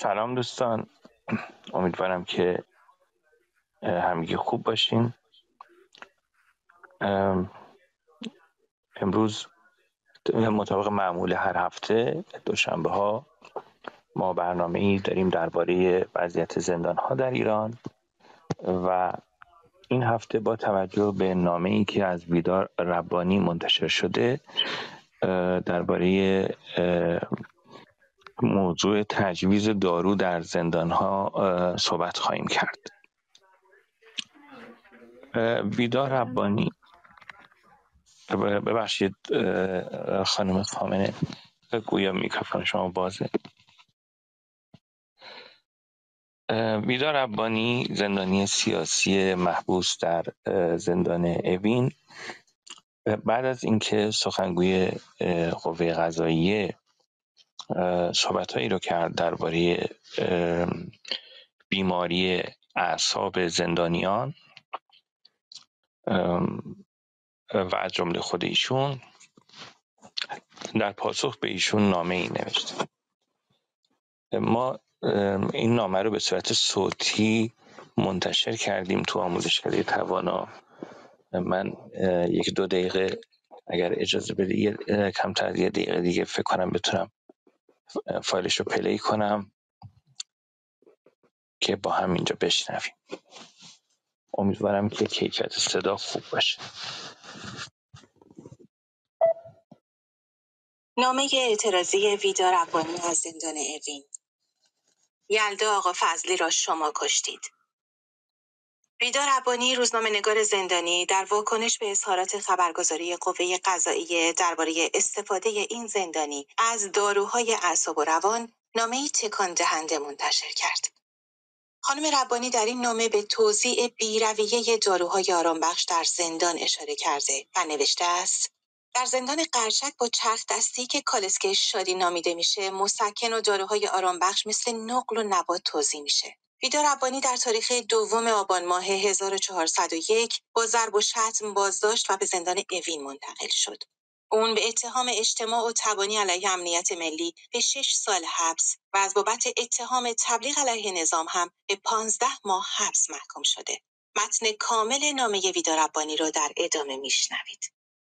سلام دوستان، امیدوارم که همگی خوب باشین. امروز مطابق معمول هر هفته دوشنبه ها ما برنامه‌ای داریم درباره وضعیت زندان‌ها در ایران و این هفته با توجه به نامه‌ای که از ویدار ربانی منتشر شده درباره موضوع تجویز دارو در زندان‌ها صحبت خواهیم کرد. ویدار ربانی، ببخشید خانم خامنه، گویا میکروفون شما بازه. ویدار ربانی، زندانی سیاسی محبوس در زندان اوین، بعد از اینکه سخنگوی قوه قضاییه صحبت‌هایی رو کرد درباره بیماری اعصاب زندانیان و از جمله خود ایشون، در پاسخ به ایشون نامه‌ای نوشت. ما این نامه رو به صورت صوتی منتشر کردیم تو آموزشکده توانا. من 1-2 دقیقه اگر اجازه بدی، کمتر از 1 دقیقه دیگه فکر کنم بتونم فایلش رو پلی کنم که با هم اینجا بشنویم. امیدوارم که کیفیت صدا خوب باشه. نامه اعتراضی ویدار ربانی از زندان اوین. یلدا آقا فضلی را شما کشتید. ویدار ربانی، روزنامه‌نگار زندانی، در واکنش به اظهارات خبرگزاری قوه قضاییه درباره استفاده این زندانی از داروهای اعصاب و روان، نامه‌ای تکان دهنده منتشر کرد. خانم ربانی در این نامه به توزیع بی‌رویه داروهای آرامبخش در زندان اشاره کرده و نوشته است: در زندان قرچک با چرخ دستی که کالسکه شادی نامیده میشه، مسکن و داروهای آرامبخش مثل نقل و نبات توزیع میشه. ویدار ربانی در تاریخ 2 آبان ماه 1401 با ضرب و شتم بازداشت و به زندان اوین منتقل شد. اون به اتهام اجتماع و تبانی علیه امنیت ملی به 6 سال حبس و از بابت اتهام تبلیغ علیه نظام هم به 15 ماه حبس محکوم شده. متن کامل نامه ویدار ربانی را در ادامه میشنوید.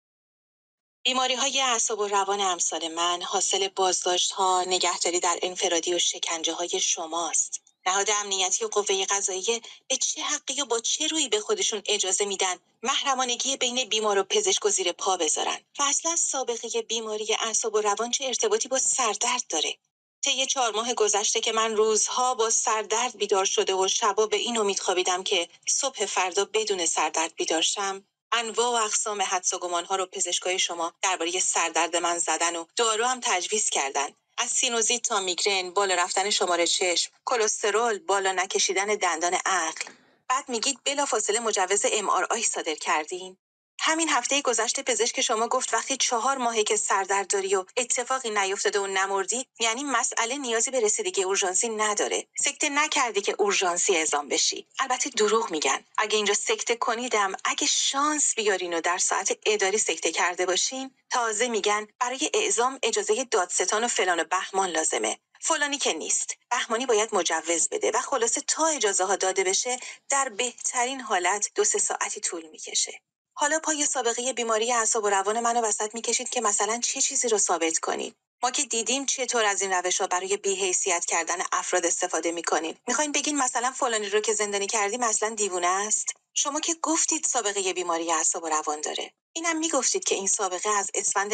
بیماری‌های اعصاب و روان امثال من حاصل بازداشت‌ها، نگهداری در انفرادی و شکنجه‌های شماست. نهاد امنیتی و قوه قضاییه به چه حقی و با چه رویی به خودشون اجازه میدن محرمانگی بین بیمار و پزشک و زیر پا بذارن؟ و اصلا سابقه بیماری اعصاب و روان چه ارتباطی با سردرد داره؟ طی 4 ماه گذشته که من روزها با سردرد بیدار شده و شبا به این امید خوابیدم که صبح فردا بدون سردرد بیدار شم، انواع و اقسام حدس و گمان‌ها رو پزشکای شما درباره سردرد من زدن و دارو هم تجویز کردن. از سینوزیت تا میگرن، بالا رفتن شمار چشم، کلسترول، بالا نکشیدن دندان عقل. بعد میگید بلافاصله مجوز MRI صادر کردین. همین هفته گذشته پزشک شما گفت وقتی 4 ماهه که سردرد داری و اتفاقی نیفتاده و نمردی، یعنی مسئله نیازی به رسیدگی اورژانسی نداره. سکته نکردی که اورژانسی اعزام بشی. البته دروغ میگن. اگه اینجا سکته کنیدم، اگه شانس بیارین و در ساعت اداری سکته کرده باشین، تازه میگن برای اعزام اجازه دادستان و فلان و بهمان لازمه. فلانی که نیست. بهمانی باید مجوز بده و خلاصه تا اجازه ها داده بشه در بهترین حالت 2-3 ساعتی طول میکشه. حالا پای سابقه بیماری اعصاب و روان منو وسط میکشید که مثلا چه چیزی رو ثابت کنید. ما که دیدیم چطور از این روش‌ها برای بی‌حیثیت کردن افراد استفاده می‌کنین. می‌خواید بگین مثلا فلانی رو که زندانی کردیم اصلا دیوونه است؟ شما که گفتید سابقه بیماری اعصاب و روان داره. اینم میگفتید که این سابقه از اسفند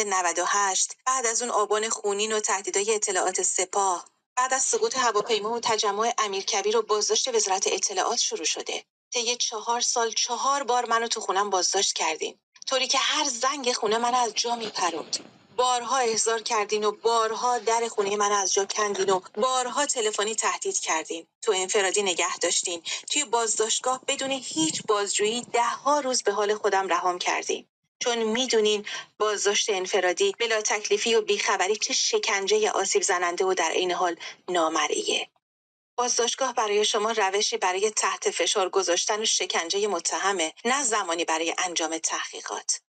98 بعد از اون آبان خونین و تهدیدهای اطلاعات سپاه، بعد از سقوط هواپیما و تجمع امیرکبیر و بازداشت وزارت اطلاعات شروع شده. طی 4 سال 4 بار منو تو خونم بازداشت کردین، طوری که هر زنگ خونه منو از جا میپروند. بارها احضار کردین و بارها در خونه من از جا کندین و بارها تلفنی تهدید کردین. تو انفرادی نگه داشتین. توی بازداشتگاه بدون هیچ بازجویی 10 روز به حال خودم رهام کردین. چون میدونین بازداشت انفرادی بلا تکلیفی و بیخبری چه شکنجه آسیب زننده و در عین حال نامرئیه. بازداشتگاه برای شما روشی برای تحت فشار گذاشتن و شکنجه متهمه، نه زمانی برای انجام تحقیقات.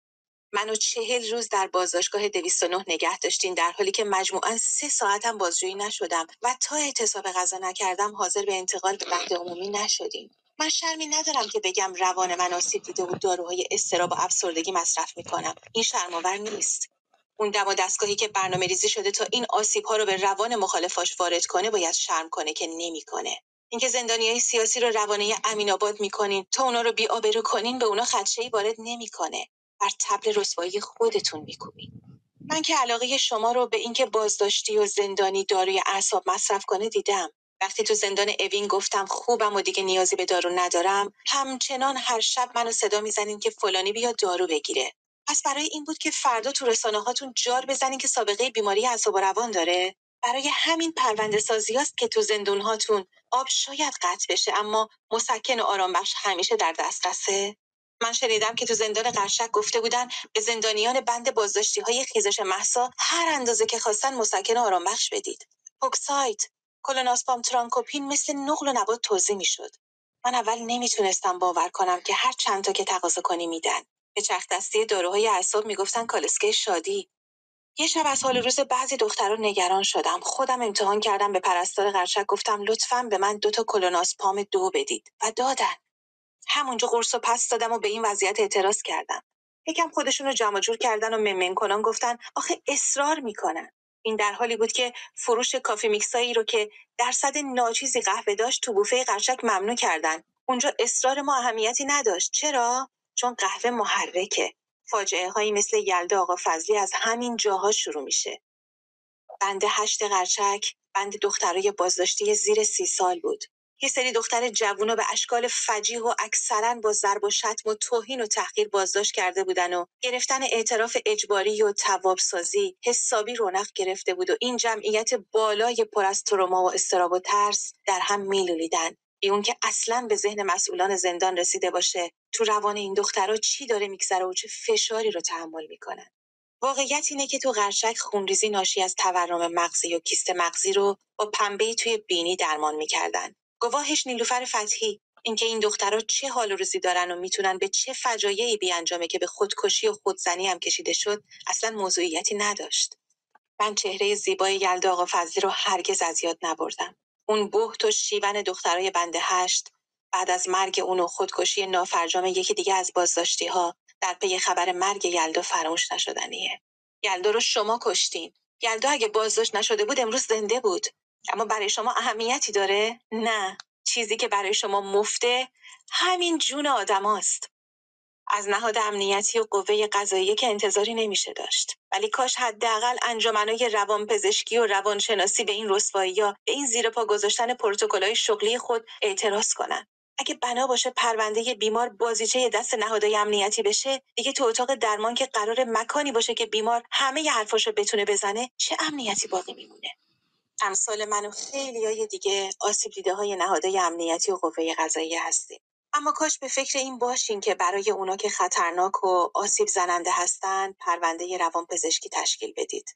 منو 40 روز در بازداشتگاه 209 نگه داشتین، در حالی که مجموعاً 3 ساعتم بازجویی نشدم و تا اعتصاب غذا نکردم حاضر به انتقال به بخت عمومی نشدین. من شرمی ندارم که بگم روان من آسیب دیده و داروهای اضطراب و افسردگی مصرف میکنم. این شرم‌آور نیست. اون دم و دستگاهی که برنامه‌ریزی شده تا این آسیب‌ها رو به روان مخالفاش وارد کنه باید شرم کنه که نمیکنه. اینکه زندانیای سیاسی رو روانه امین‌آباد میکنین تا اونا رو بی‌آبرو کنین به اونا خدشه‌ای وارد نمیکنه. بر طبل رسوایی خودتون میکوبین. من که علاقه شما رو به اینکه بازداشتی و زندانی داروی اعصاب مصرف کنه دیدم. وقتی تو زندان اوین گفتم خوبم و دیگه نیازی به دارو ندارم، همچنان هر شب منو صدا میزنین که فلانی بیا دارو بگیره. پس برای این بود که فردا تو رسانه هاتون جار بزنین که سابقه بیماری اعصاب و روان داره. برای همین پرونده سازیاست که تو زندون هاتون آب شاید قطع بشه اما مسکن و آرامبخش همیشه در دسترسه. من شنیدم که تو زندان قشک گفته بودن به زندانیان بند بازداشتی‌های خیزش مهسا هر اندازه که خواستن مسکن و آرامبخش بدید. اوکساید، کلوناسپام ترانکوپین مثل نقل و نبات توزیع میشد. من اول نمیتونستم باور کنم که هر چند تا که تقاضا کنی میدن. به چرخ دستی داروهای اعصاب میگفتن کالسکه شادی. یه شب از حال روز بعضی دخترها نگران شدم. خودم امتحان کردم، به پرستار قرچک گفتم لطفاً به من 2 تا کلوناسپام 2 بدید و دادن. همونجا قرص و پس دادم و به این وضعیت اعتراض کردم. یکم خودشون رو جمع جور کردن و ممن کنان گفتن آخه اصرار میکنن. این در حالی بود که فروش کافی میکسایی رو که درصد ناچیزی قهوه داشت تو بوفه قرچک ممنوع کردن. اونجا اصرار ما اهمیتی نداشت. چرا؟ چون قهوه محرکه. فاجعه هایی مثل یلدا آقا فضلی از همین جاها شروع میشه. بند 8 قرچک بند دخترای بازداشتی زیر 30 سال بود. یه سری دختر جوون رو به اشکال فجیح و اکثرا با ضرب و شتم و توهین و تحقیر بازداشت کرده بودن و گرفتن اعتراف اجباری و توابسازی حسابی رونق گرفته بود و این جمعیت بالای پر از تروما و اضطراب و ترس در هم میلولیدن. بی اون که اصلاً به ذهن مسئولان زندان رسیده باشه تو روان این دخترها چی داره میگذره و چه فشاری رو تحمل میکنن. واقعیت اینه که تو قرچک خونریزی ناشی از تورم مغزی و کیست مغزی رو با پنبه‌ای توی بینی درمان میکردن. گواهش نیلوفر فتحی. اینکه این دخترها چه حال و روزی دارن و میتونن به چه فجایعی بیانجامه که به خودکشی و خودزنی هم کشیده شد اصلا موضوعیتی نداشت. من چهره زیبای یلدا آقا فضلی رو هرگز از یاد نبردم. اون بهت و شیون دخترای بند 8 بعد از مرگ اون و خودکشی نافرجام یکی دیگه از بازداشتی‌ها در پی خبر مرگ یلدا فراموش نشدنیه. یلدا رو شما کشتین. یلدا اگه بازداشت نشده بود امروز زنده بود. اما برای شما اهمیتی داره؟ نه. چیزی که برای شما مفته همین جون آدماست. از نهاد امنیتی و قوه قضاییه که انتظاری نمیشه داشت. ولی کاش حداقل انجمنهای روانپزشکی و روانشناسی به این رسوایی‌ها، به این زیر پا گذاشتن پروتکل‌های شغلی خود اعتراض کنن. اگه بنا باشه پرونده بیمار بازیچه دست نهادهای امنیتی بشه، دیگه تو اتاق درمان که قرار مکانی باشه که بیمار همه حرفاشو بتونه بزنه، چه امنیتی باقی میمونه؟ امثال من و خیلیای دیگه آسیب دیده‌های نهادهای امنیتی و قوه قضاییه هستیم. اما کاش به فکر این باشین که برای اونا که خطرناک و آسیب زننده هستن پرونده روانپزشکی تشکیل بدید.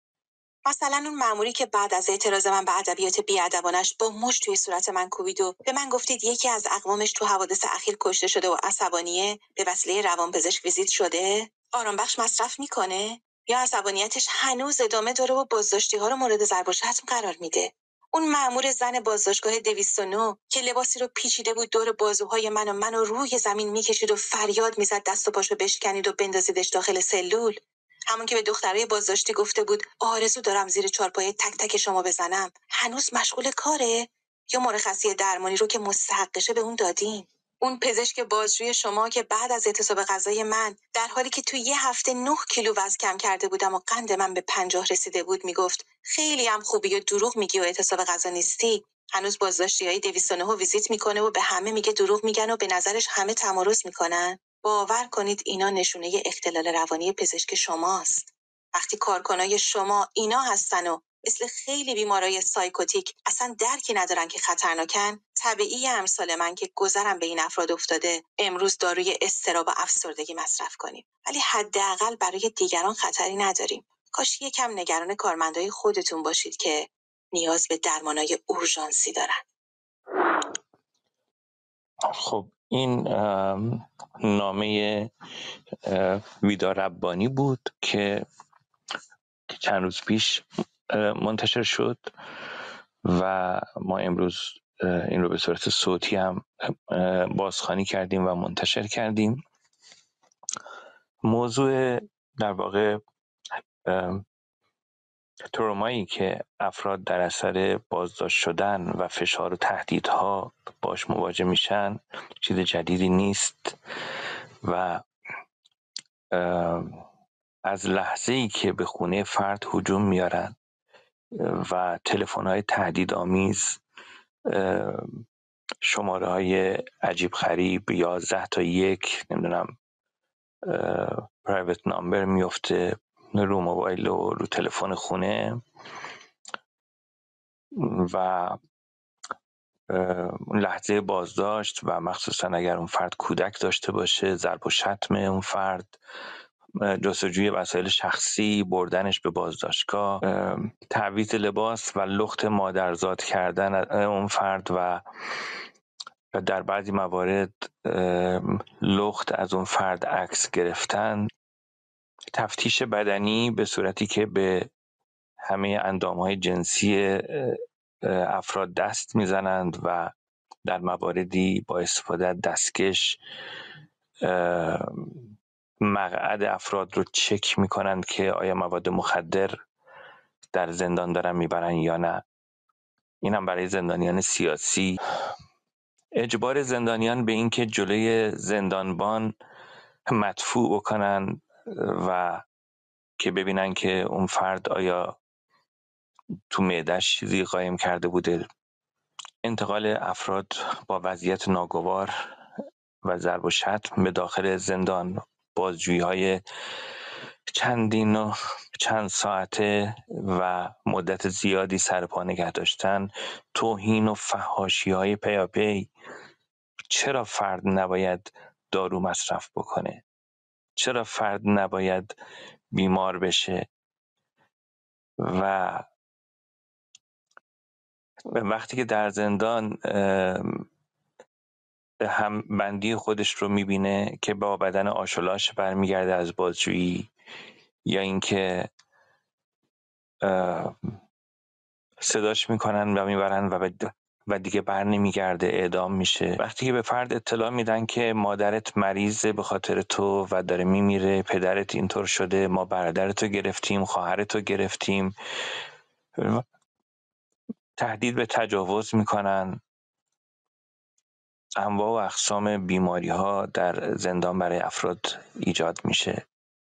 مثلا اون مأموری که بعد از اعتراض من به ادبیات بی‌ادبانش با مشت توی صورت من کوبید و به من گفتید یکی از اقوامش تو حوادث اخیر کشته شده و عصبانیه، به وسیله روانپزشک ویزیت شده، آرامبخش مصرف میکنه یا عصبانیتش هنوز ادامه داره و بازداشتی‌ها رو مورد ضرب و شتم قرار میده. اون مأمور زن بازداشتگاه 209 که لباسی رو پیچیده بود دور بازوهای منو روی زمین میکشید و فریاد میزد دست و پاشو بشکنید و بندازیدش داخل سلول. همون که به دخترای بازداشتی گفته بود آرزو دارم زیر چارپایه تک تک شما بزنم، هنوز مشغول کاره؟ یا مرخصی درمانی رو که مستحقشه به اون دادین؟ اون پزشک بازجوی شما که بعد از اعتصاب غذای من در حالی که تو یه هفته 9 کیلو وزن کم کرده بودم و قند من به 50 رسیده بود میگفت خیلی هم خوبی و دروغ میگی و اعتصاب غذا نیستی، هنوز بازداشتیای 209 ویزیت میکنه و به همه میگه دروغ میگن و به نظرش همه تمارض میکنن. باور کنید اینا نشونه اختلال روانی پزشک شماست. وقتی کارکنای شما اینا هستن و مثل خیلی بیمارای سایکوتیک اصلا درکی ندارن که خطرناکن، طبیعی امثال من که گذرم به این افراد افتاده امروز داروی اضطراب و افسردگی مصرف کنیم. ولی حداقل برای دیگران خطری نداریم. کاش یکم نگران کارمندای خودتون باشید که نیاز به درمانای اورژانسی دارن. خب این نامه ویدا ربانی بود که چند روز پیش منتشر شد و ما امروز این رو به صورت صوتی هم بازخوانی کردیم و منتشر کردیم. موضوع در واقع ترومایی که افراد در اثر بازداشت شدن و فشار و تهدیدها باش مواجه میشن چیز جدیدی نیست و از لحظه‌ای که به خونه فرد هجوم میارن و تلفن‌های تهدیدآمیز، شماره‌های عجیب غریب 11 تا 1 نمیدونم پرایوت نامبر میفته رو موبایل و رو تلفن خونه و اون لحظه بازداشت و مخصوصا اگر اون فرد کودک داشته باشه، ضرب و شتم اون فرد، جستجوی وسایل شخصی، بردنش به بازداشتگاه، تعویض لباس و لخت مادرزاد کردن اون فرد و در بعضی موارد لخت از اون فرد عکس گرفتن، تفتیش بدنی به صورتی که به همه اندامهای جنسی افراد دست میزنند و در مواردی با استفاده از دستکش مقعد افراد رو چک میکنند که آیا مواد مخدر در زندان دارن میبرن یا نه. این هم برای زندانیان سیاسی. اجبار زندانیان به این که جلوی زندانبان مدفوع بکنن و که ببینن که اون فرد آیا تو معده‌اش چیزی قایم کرده بوده. انتقال افراد با وضعیت ناگوار و ضرب و شتم به داخل زندان، بازجویی‌های چندین و چند ساعته و مدت زیادی سر پا نگه داشتن، توهین و فحاشی‌های پیاپی. چرا فرد نباید دارو مصرف بکنه؟ چرا فرد نباید بیمار بشه؟ و وقتی که در زندان هم بندی خودش رو میبینه که با بدن آشولاش برمیگرده از بازجویی، یا اینکه صداش میکنن و میبرن و دیگه بر نمیگرده، اعدام میشه. وقتی که به فرد اطلاع میدن که مادرت مریضه به خاطر تو و داره میمیره، پدرت اینطور شده، ما برادرتو گرفتیم، خواهرتو گرفتیم، تهدید به تجاوز میکنن. انواع و اقسام بیماری ها در زندان برای افراد ایجاد میشه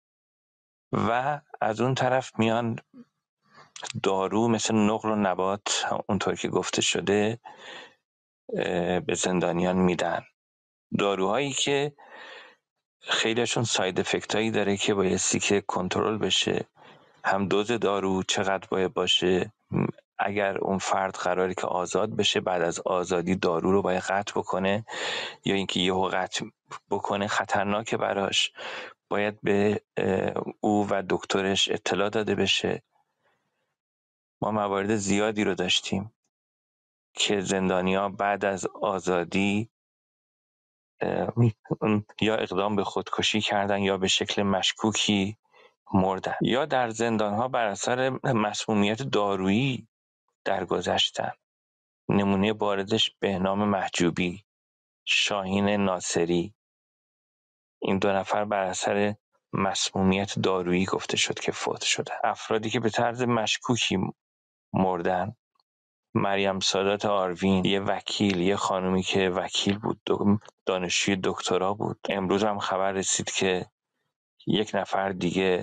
و از اون طرف میان دارو مثل نقل و نبات، اونطور که گفته شده، به زندانیان میدن. داروهایی که خیلیشون ساید افکت هایی داره که بایستی که کنترل بشه. هم دوز دارو چقدر باید باشه، اگر اون فرد قراره که آزاد بشه، بعد از آزادی دارو رو باید قطع بکنه یا اینکه یهو قطع بکنه خطرناکه براش، باید به او و دکترش اطلاع داده بشه. ما موارد زیادی رو داشتیم که زندانیا بعد از آزادی یا اقدام به خودکشی کردن یا به شکل مشکوکی مردن، یا در زندانها بر اثر مسمومیت دارویی درگذشتن. نمونه باردش بهنام محجوبی، شاهین ناصری، این 2 نفر بر اثر مسمومیت دارویی گفته شد که فوت شده. افرادی که به طرز مشکوکی مردن، مریم سادات آروین، یه وکیل، یه خانومی که وکیل بود، دانشجوی دکترا بود. امروز هم خبر رسید که 1 نفر دیگه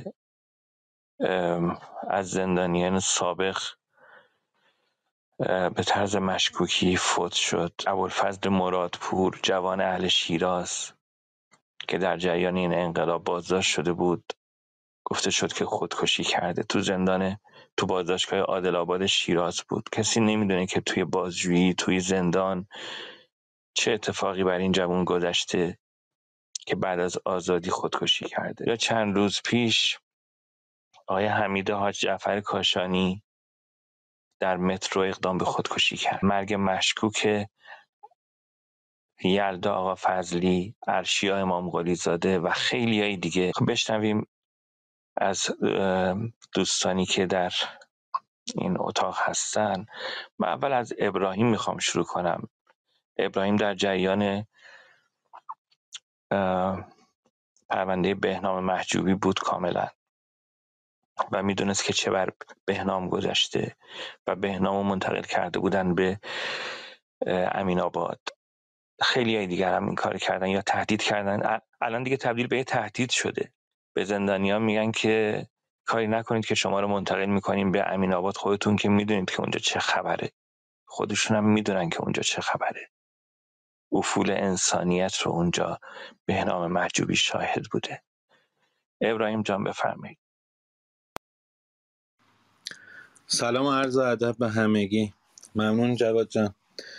از زندانیان سابق به طرز مشکوکی فوت شد. ابوالفضل مرادپور، جوان اهل شیراز که در جریان این انقلاب بازداشت شده بود، گفته شد که خودکشی کرده. تو بازداشتگاه عادل آباد شیراز بود. کسی نمیدونه که توی بازجویی، توی زندان چه اتفاقی بر این جوان گذشته که بعد از آزادی خودکشی کرده. یا چند روز پیش آقای حمید حاج جعفر کاشانی در مترو اقدام به خودکشی کرد. مرگ مشکوک یلدا آقا فضلی، ارشیا امام قلی زاده و خیلی های دیگه. بشنویم از دوستانی که در این اتاق هستن. من اول از ابراهیم میخوام شروع کنم. ابراهیم در جریان پرونده بهنام محجوبی بود کاملا و میدونست که چه بر بهنام گذشته و بهنامو منتقل کرده بودن به امین آباد. خیلی های دیگر هم این کار کردن یا تهدید کردن. الان دیگه تبدیل به تهدید شده. به زندانیان میگن که کاری نکنید که شما رو منتقل میکنیم به امین آباد، خودتون که میدونید که اونجا چه خبره. خودشون هم میدونن که اونجا چه خبره. افول انسانیت رو اونجا بهنام محجوبی شاهد بوده. ابراهیم جان بفرمایید. سلام و عرض ادب به همگی. ممنون جواد جان.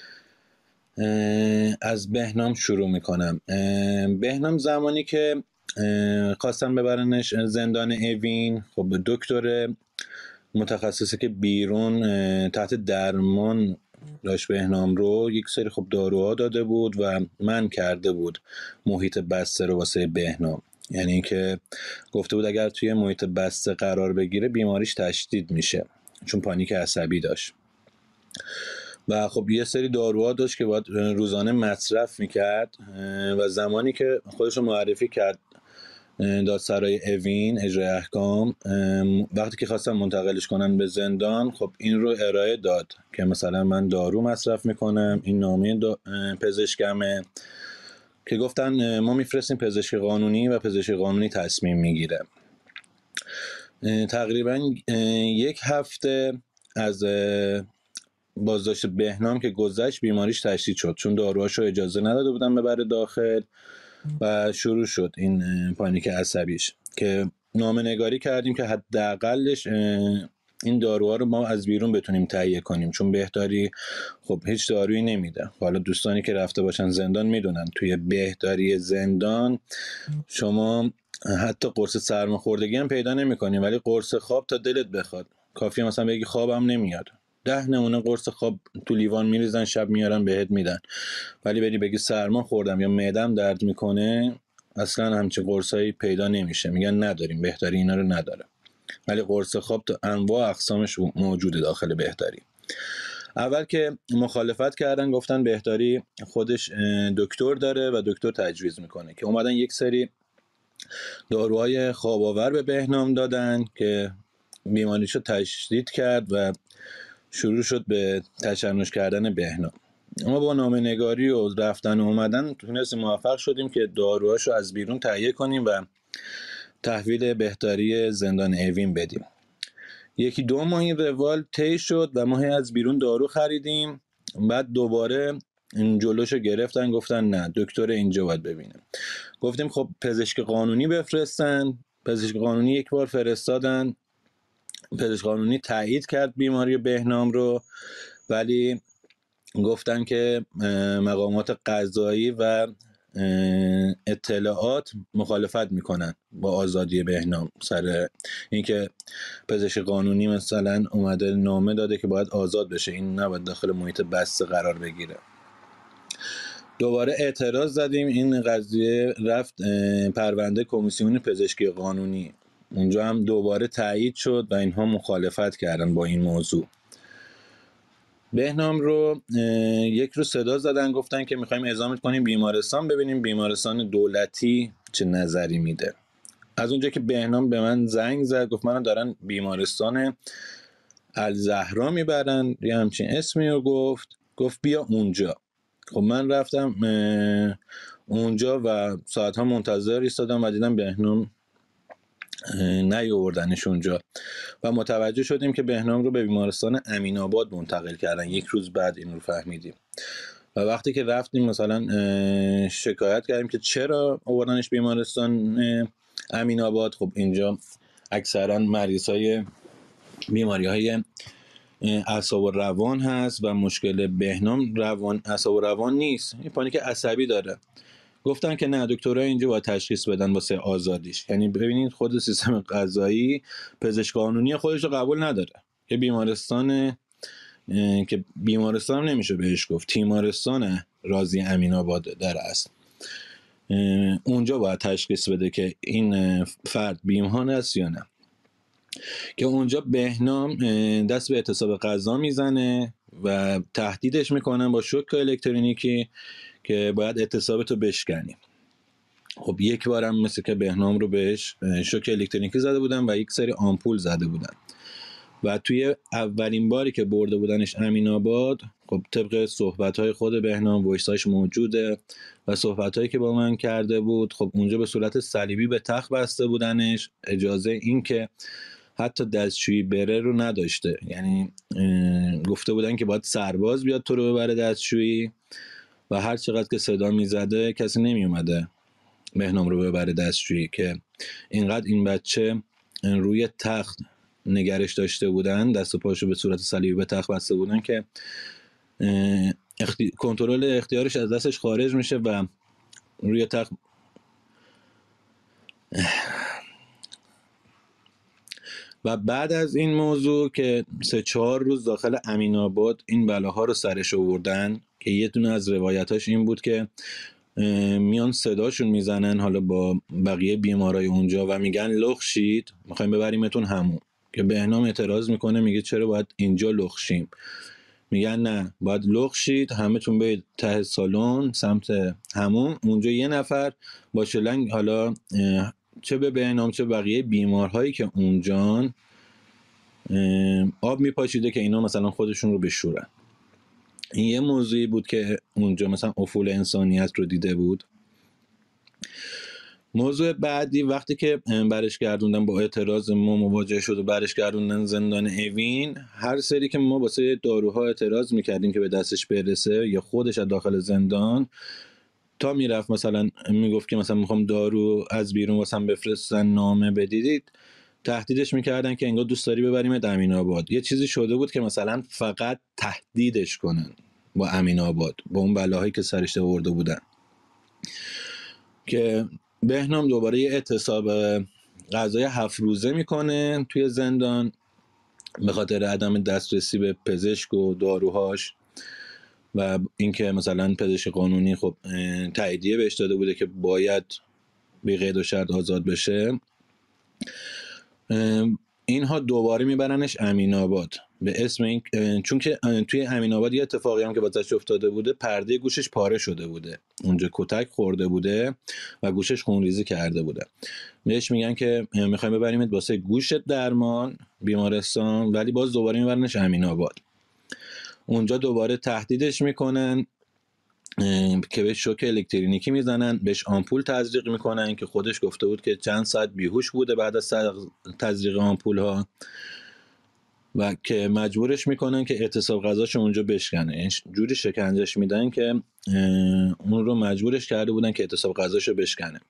از بهنام شروع میکنم. بهنام زمانی که خواستن ببرنش زندان اوین، خب دکتر متخصصی که بیرون تحت درمان داشت بهنام رو یک سری خب داروها داده بود و منع کرده بود محیط بسته رو واسه بهنام. یعنی اینکه گفته بود اگر توی محیط بسته قرار بگیره بیماریش تشدید میشه، چون پانیک عصبی داشت و خب یه سری داروها داشت که باید روزانه مصرف میکرد و زمانی که خودش رو معرفی کرد دادسرای اوین اجرای احکام، وقتی که خواستن منتقلش کنن به زندان، خب این رو ارائه داد که مثلا من دارو مصرف میکنم، این نامه پزشکمه، که گفتن ما میفرستیم پزشک قانونی و پزشک قانونی تصمیم میگیره. تقریبا یک هفته از بازداشت بهنام که گذشت بیماریش تشدید شد، چون داروهاشو اجازه نداده بودن ببره داخل و شروع شد این پانیک عصبیش که نامه‌نگاری کردیم که حداقلش این داروها رو ما از بیرون بتونیم تهیه کنیم، چون بهداری خب هیچ دارویی نمیده. حالا دوستانی که رفته باشن زندان میدونن توی بهداری زندان شما حتی قرص سرماخوردگی هم پیدا نمی‌کنی، ولی قرص خواب تا دلت بخواد. کافیه مثلا بگی خوابم نمیاد، 10 نمونه قرص خواب تو لیوان میریزن، شب میارن بهت میدن. ولی بگی سرما خوردم یا معدم درد میکنه، اصلا همچین قرصایی پیدا نمیشه، میگن نداریم، بهداری اینا رو نداره. ولی قرص خواب تو انواع اقسامش موجوده داخل بهداری. اول که مخالفت کردن، گفتن بهداری خودش دکتر داره و دکتر تجویز میکنه، که اومدن یک سری داروهای خواب آور به بهنام دادن که بیماریشو تشدید کرد و شروع شد به تشنج کردن بهنام. ما با نامه‌نگاری و رفتن و اومدن تونستیم موفق شدیم که داروهاشو از بیرون تهیه کنیم و تحویل بهداری زندان اوین بدیم. 1-2 ماه این روال طی شد و ما از بیرون دارو خریدیم. بعد دوباره این جلوشو گرفتن، گفتن نه دکتر اینجا باید ببینه. گفتیم خب پزشک قانونی بفرستن. پزشک قانونی یک بار فرستادن، پزشک قانونی تایید کرد بیماری بهنام رو، ولی گفتن که مقامات قضایی و اطلاعات مخالفت میکنن با آزادی بهنام، سر اینکه پزشک قانونی مثلا اومده نامه داده که باید آزاد بشه، این نباید داخل محیط بسته قرار بگیره. دوباره اعتراض زدیم، این قضیه رفت پرونده کمیسیون پزشکی قانونی، اونجا هم دوباره تایید شد و اینها مخالفت کردن با این موضوع. بهنام رو یک روز صدا زدن، گفتن که میخوایم اعزامت کنیم بیمارستان، ببینیم بیمارستان دولتی چه نظری میده. از اونجا که بهنام به من زنگ زد، گفت من دارن بیمارستان الزهرا میبرن، یه همچین اسمی رو گفت بیا اونجا. خب من رفتم اونجا و ساعتها منتظر ایستادم و دیدم بهنام نیاوردنش اونجا و متوجه شدیم که بهنام رو به بیمارستان امین آباد منتقل کردن. 1 روز بعد این رو فهمیدیم و وقتی که رفتیم مثلا شکایت کردیم که چرا آوردنش بیمارستان امین آباد، خب اینجا اکثرا مریضای بیماری‌های اعصاب و روان هست و مشکل بهنام اعصاب و روان نیست، این پانیک عصبی داره. گفتن که نه، دکترها اینجا باید تشخیص بدن واسه آزادیش. یعنی ببینید خود سیستم قضایی پزشک قانونی خودش رو قبول نداره، یه بیمارستان که بیمارستان هم نمیشه بهش گفت، تیمارستان رازی امین‌آباد در اصل. اونجا باید تشخیص بده که این فرد بیمهان است یا نه. که اونجا بهنام دست به اعتصاب غذا میزنه و تهدیدش میکنن با شوک الکترونیکی که باید اعتصابتو بشکنی. خب یک بارم مثل که بهنام رو بهش شوک الکترونیکی زده بودن و یک سری آمپول زده بودن و توی اولین باری که برده بودنش امین‌آباد، خب طبق صحبت‌های خود بهنام وایساش موجوده و صحبت‌هایی که با من کرده بود، خب اونجا به صورت صلیبی به تخت بسته بودنش، اجازه این که حتی دستشویی بره رو نداشته. یعنی گفته بودن که باید سرباز بیاد تو رو ببره دستشویی و هر چقدر که صدا میزده کسی نمیومده بهنام رو ببره دستشویی، که اینقدر این بچه روی تخت نگرش داشته بودن، دست و پاشو به صورت صلیبی به تخت بسته بودن که کنترل اختیارش از دستش خارج میشه و روی تخت. و بعد از این موضوع که 3-4 روز داخل امین‌آباد این بلاها رو سرش آوردن، که یه دونه از روایتاش این بود که میان صداشون میزنن حالا با بقیه بیمارای اونجا و میگن لخ شید میخوایم ببریمتون همون، که بهنام اعتراض میکنه میگه چرا باید اینجا لخ شیم؟ میگن نه باید لخ شید همه تون برید ته سالن سمت همون، اونجا یه نفر با شلنگ حالا چه به بهنام چه بقیه بیمارهایی که اونجان آب میپاشیده که اینا مثلا خودشون رو بشورن. این یه موضوعی بود که اونجا مثلا افول انسانیت رو دیده بود. موضوع بعدی وقتی که برش گردوندن با اعتراض ما مواجه شد و برش گردوندن زندان اوین، هر سری که ما واسه داروها اعتراض میکردیم که به دستش برسه یا خودش از داخل زندان تا میرفت مثلا میگفت که مثلا میخوام دارو از بیرون واسم بفرستن نامه بدید، تهدیدش میکردن که انگار دوست داری ببریم امین‌آباد. یه چیزی شده بود که مثلا فقط تهدیدش کنن با امین‌آباد، با اون بلاهایی که سرش آورده بودن، که بهنام دوباره یه اعتصاب غذای 7 روزه میکنه توی زندان به خاطر عدم دسترسی به پزشک و داروهاش و اینکه مثلا پزشک قانونی خب تاییدیه بهش داده بوده که باید بی قید و شرط آزاد بشه. اینها دوباره میبرنش امین‌آباد به اسم این، چون که توی امین‌آباد یه اتفاقی هم که واسش افتاده بوده، پرده گوشش پاره شده بوده، اونجا کتک خورده بوده و گوشش خونریزی کرده بوده. بهش میگن که میخوایم ببریمت واسه گوشت درمان بیمارستان، ولی باز دوباره میبرنش امین‌آباد. اونجا دوباره تهدیدش میکنن که بهش شوک الکترونیکی میزنن، بهش آمپول تزریق میکنن که خودش گفته بود که چند ساعت بیهوش بوده بعد از تزریق آمپول ها، و که مجبورش میکنن که اعتصاب غذاش اونجا بشکنه. جوری شکنجهش میدن که اون رو مجبورش کرده بودن که اعتصاب غذاشو بشکنه.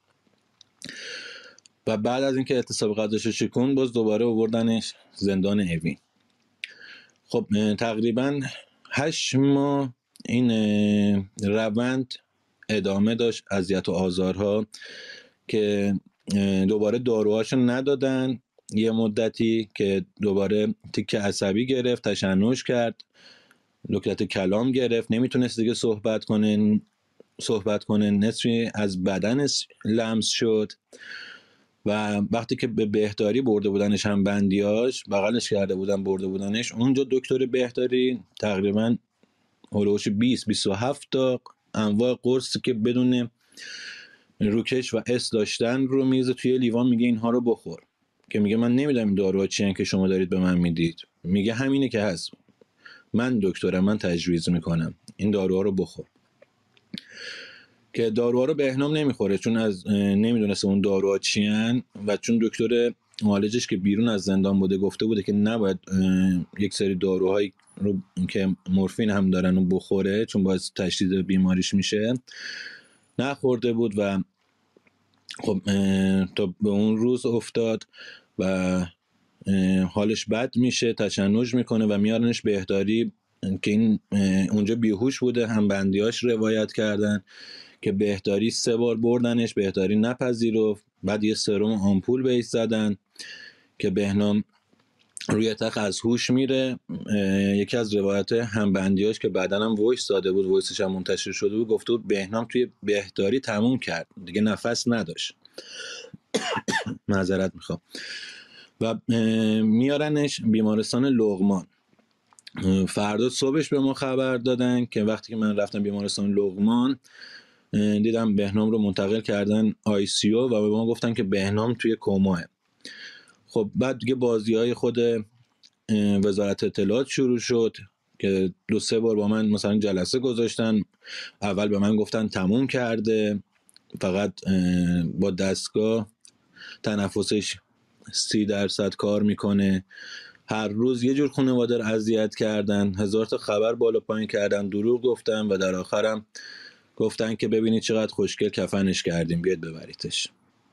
و بعد از اینکه اعتصاب غذاشو شکن باز دوباره آوردنش زندان اوین. خب تقریبا 8 ماه این روند ادامه داشت، اذیت و آزارها، که دوباره داروهاشو ندادن یه مدتی، که دوباره تیک عصبی گرفت، تشنج کرد، لکنت کلام گرفت، نمیتونست دیگه صحبت کنه، نصفی از بدنش لمس شد. و وقتی که به بهداری برده بودنش هم بندیاش بغلش کرده بودن برده بودنش اونجا، دکتر بهداری تقریبا هلوش 20-27 تا انواع قرصی که بدون روکش و اس داشتن رو میزه توی لیوان، میگه اینها رو بخور. که میگه من نمیدونم این داروها چیه که شما دارید به من میدید. میگه همینه که هست، من دکترم، من تجویز میکنم این داروها رو بخور. که داروها رو بهنام نمیخوره چون از نمیدونسته اون داروها چیان، و چون دکتر معالجش که بیرون از زندان بوده گفته بوده که نباید یک سری داروهایی رو که مورفین هم دارن رو بخوره چون باعث تشدید بیماریش میشه، نخورده بود. و خب تا به اون روز افتاد و حالش بد میشه، تشنج میکنه و میارنش بهداری، که این اونجا بیهوش بوده. هم بندیاش روایت کردن که بهداری 3 بار بردنش، بهداری نپذیرفت، بعد یه سرم آمپول بهش زدن که بهنام روی تخت از هوش میره. یکی از روایت همبندیاش که بعدن هم وایس داده بود، وایسش هم منتشر شده بود، گفته بود بهنام توی بهداری تموم کرد، دیگه نفس نداشت. معذرت میخوام. و میارنش بیمارستان لقمان. فردا صبحش به ما خبر دادن که وقتی که من رفتم بیمارستان لقمان دیدم بهنام رو منتقل کردن ICU و به ما گفتن که بهنام توی کماه. خب بعد دیگه بازی‌های خود وزارت اطلاعات شروع شد که 2-3 بار با من مثلا جلسه گذاشتن. اول به من گفتن تموم کرده، فقط با دستگاه تنفسش 30% کار میکنه. هر روز یه جور خانواده رو اذیت کردن، 1000 تا خبر بالا پایین کردن، دروغ گفتن و در آخرم گفتن که ببینید چقدر خوشگل کفنش کردیم، بیاید ببریدش.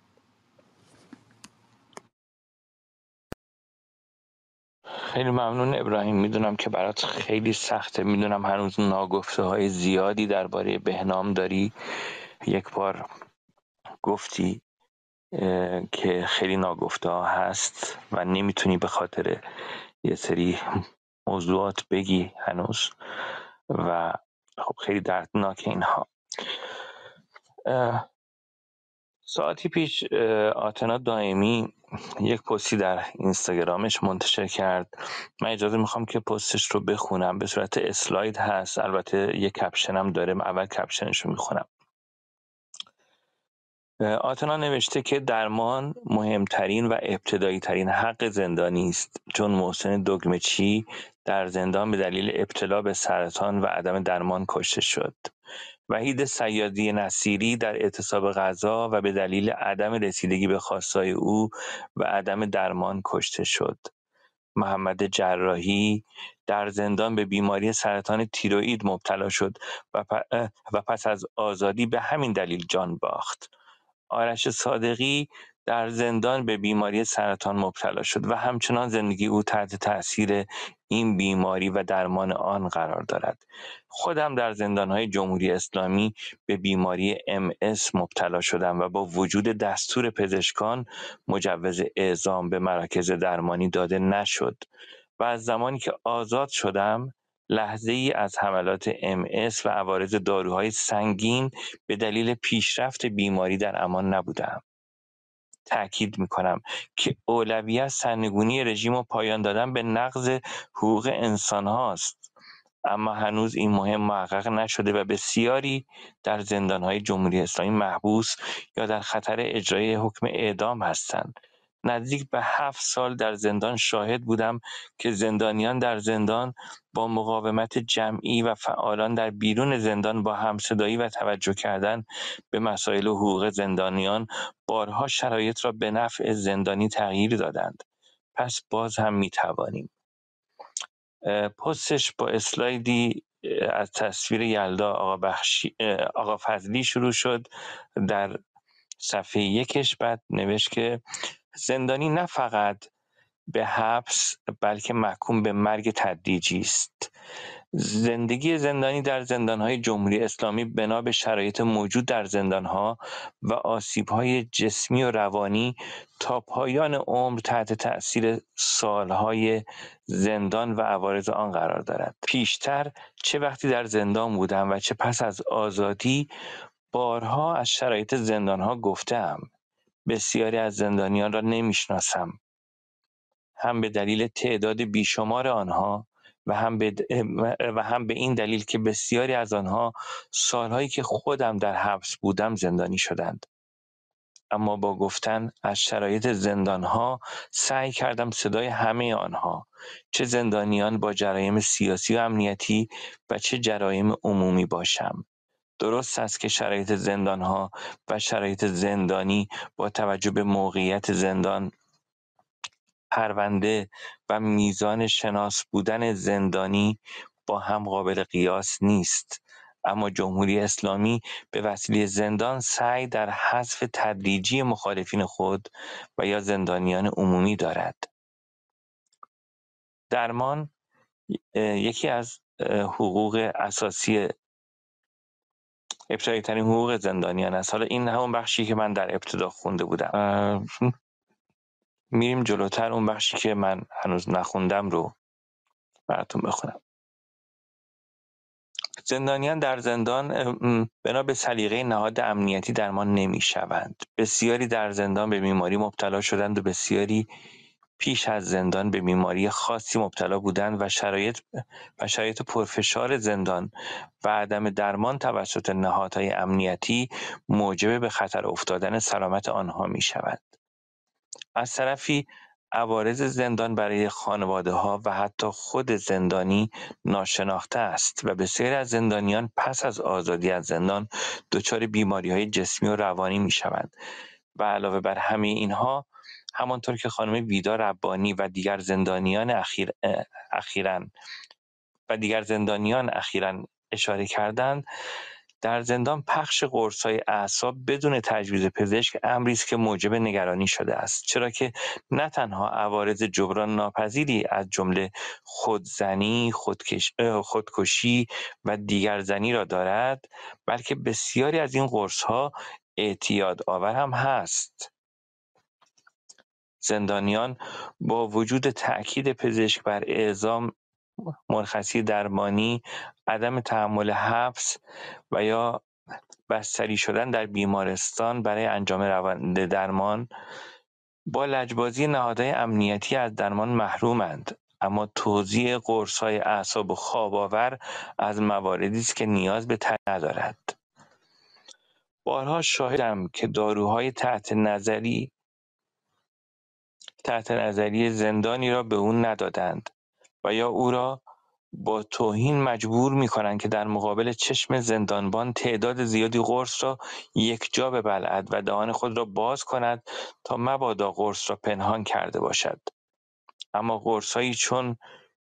خیلی ممنون ابراهیم. میدونم که برات خیلی سخته، میدونم هنوز ناگفته های زیادی درباره بهنام داری. یک بار گفتی که خیلی ناگفته ها هست و نمیتونی به خاطر یه سری موضوعات بگی هنوز و خب خیلی دردناک اینها. ساعتی پیش آتنا دائمی یک پستی در اینستاگرامش منتشر کرد. من اجازه میخوام که پستش رو بخونم، به صورت اسلاید هست، البته یک کپشن هم داره. اول کپشنش رو میخونم. آتنا نوشته که درمان مهمترین و ابتدایی ترین حق زندانی است، چون محسن دگمچی در زندان به دلیل ابتلا به سرطان و عدم درمان کشته شد. وحید صیادی نصیری در اعتصاب غذا و به دلیل عدم رسیدگی به خواستهای او و عدم درمان کشته شد. محمد جراحی در زندان به بیماری سرطان تیروئید مبتلا شد و پس از آزادی به همین دلیل جان باخت. آرش صادقی در زندان به بیماری سرطان مبتلا شد و همچنان زندگی او تحت تأثیر این بیماری و درمان آن قرار دارد. خودم در زندان‌های جمهوری اسلامی به بیماری MS مبتلا شدم و با وجود دستور پزشکان مجوز اعزام به مراکز درمانی داده نشد و از زمانی که آزاد شدم لحظه‌ای از حملات MS و عوارض داروهای سنگین به دلیل پیشرفت بیماری در امان نبودم. تأکید می‌کنم که اولویت سرنگونی رژیم و پایان دادن به نقض حقوق انسان هاست، اما هنوز این مهم محقق نشده و بسیاری در زندان‌های جمهوری اسلامی محبوس یا در خطر اجرای حکم اعدام هستند. نزدیک به 7 سال در زندان شاهد بودم که زندانیان در زندان با مقاومت جمعی و فعالان در بیرون زندان با همصدایی و توجه کردن به مسائل و حقوق زندانیان بارها شرایط را به نفع زندانی تغییر دادند. پس باز هم می‌توانیم. پستش با اسلایدی از تصویر یلدا آقا فضلی شروع شد. در صفحه 1 بعد نوشت که زندانی نه فقط به حبس بلکه محکوم به مرگ تدریجی است. زندگی زندانی در زندان‌های جمهوری اسلامی بنا به شرایط موجود در زندان‌ها و آسیب‌های جسمی و روانی تا پایان عمر تحت تأثیر سال‌های زندان و عوارض آن قرار دارد. پیشتر چه وقتی در زندان بودم و چه پس از آزادی بارها از شرایط زندان‌ها گفته‌ام. بسیاری از زندانیان را نمی‌شناسم، هم به دلیل تعداد بیشمار آنها و هم به این دلیل که بسیاری از آنها سالهایی که خودم در حبس بودم زندانی شدند. اما با گفتن از شرایط زندانها سعی کردم صدای همه آنها، چه زندانیان با جرایم سیاسی و امنیتی و چه جرایم عمومی باشم. درست است که شرایط زندانها و شرایط زندانی با توجه به موقعیت زندان، پرونده و میزان شناس بودن زندانی با هم قابل قیاس نیست، اما جمهوری اسلامی به وسیله زندان سعی در حذف تدریجی مخالفین خود و یا زندانیان عمومی دارد. درمان یکی از حقوق اساسی، ابتدایی ترین حقوق زندانیان است. حالا این همون بخشی که من در ابتدا خونده بودم. میریم جلوتر، اون بخشی که من هنوز نخوندم رو براتون بخونم. زندانیان در زندان بنا به سلیقه نهاد امنیتی درمان نمی‌شوند. بسیاری در زندان به بیماری مبتلا شدند و بسیاری پیش از زندان به بیماری خاصی مبتلا بودند و شرایط پرفشار زندان و عدم درمان توسط نهادهای امنیتی موجب به خطر افتادن سلامت آنها می‌شود. از طرفی عوارض زندان برای خانواده‌ها و حتی خود زندانی ناشناخته است و بسیاری از زندانیان پس از آزادی از زندان دچار بیماری‌های جسمی و روانی می‌شوند و علاوه بر همه اینها، همانطور که خانم ویدا ربانی و دیگر زندانیان اخیراً اشاره کردند، در زندان پخش قرص‌های اعصاب بدون تجویز پزشک امری است که موجب نگرانی شده است، چرا که نه تنها عوارض جبران ناپذیری از جمله خودزنی، خودکشی و دیگرزنی را دارد، بلکه بسیاری از این قرص‌ها اعتیادآور هم هست. زندانیان با وجود تأکید پزشک بر اعزام مرخصی درمانی، عدم تحمل حبس و یا بستری شدن در بیمارستان برای انجام روند درمان، با لجبازی نهادهای امنیتی از درمان محرومند. اما توزیع قرص‌های اعصاب و خواب‌آور از مواردی است که نیاز به ندارد. بارها شاهدم که داروهای تحت نظری زندانی را به او ندادند و یا او را با توهین مجبور می‌کنند که در مقابل چشم زندانبان تعداد زیادی قرص را یکجا ببلعد و دهان خود را باز کند تا مبادا قرص را پنهان کرده باشد. اما قرص‌هایی چون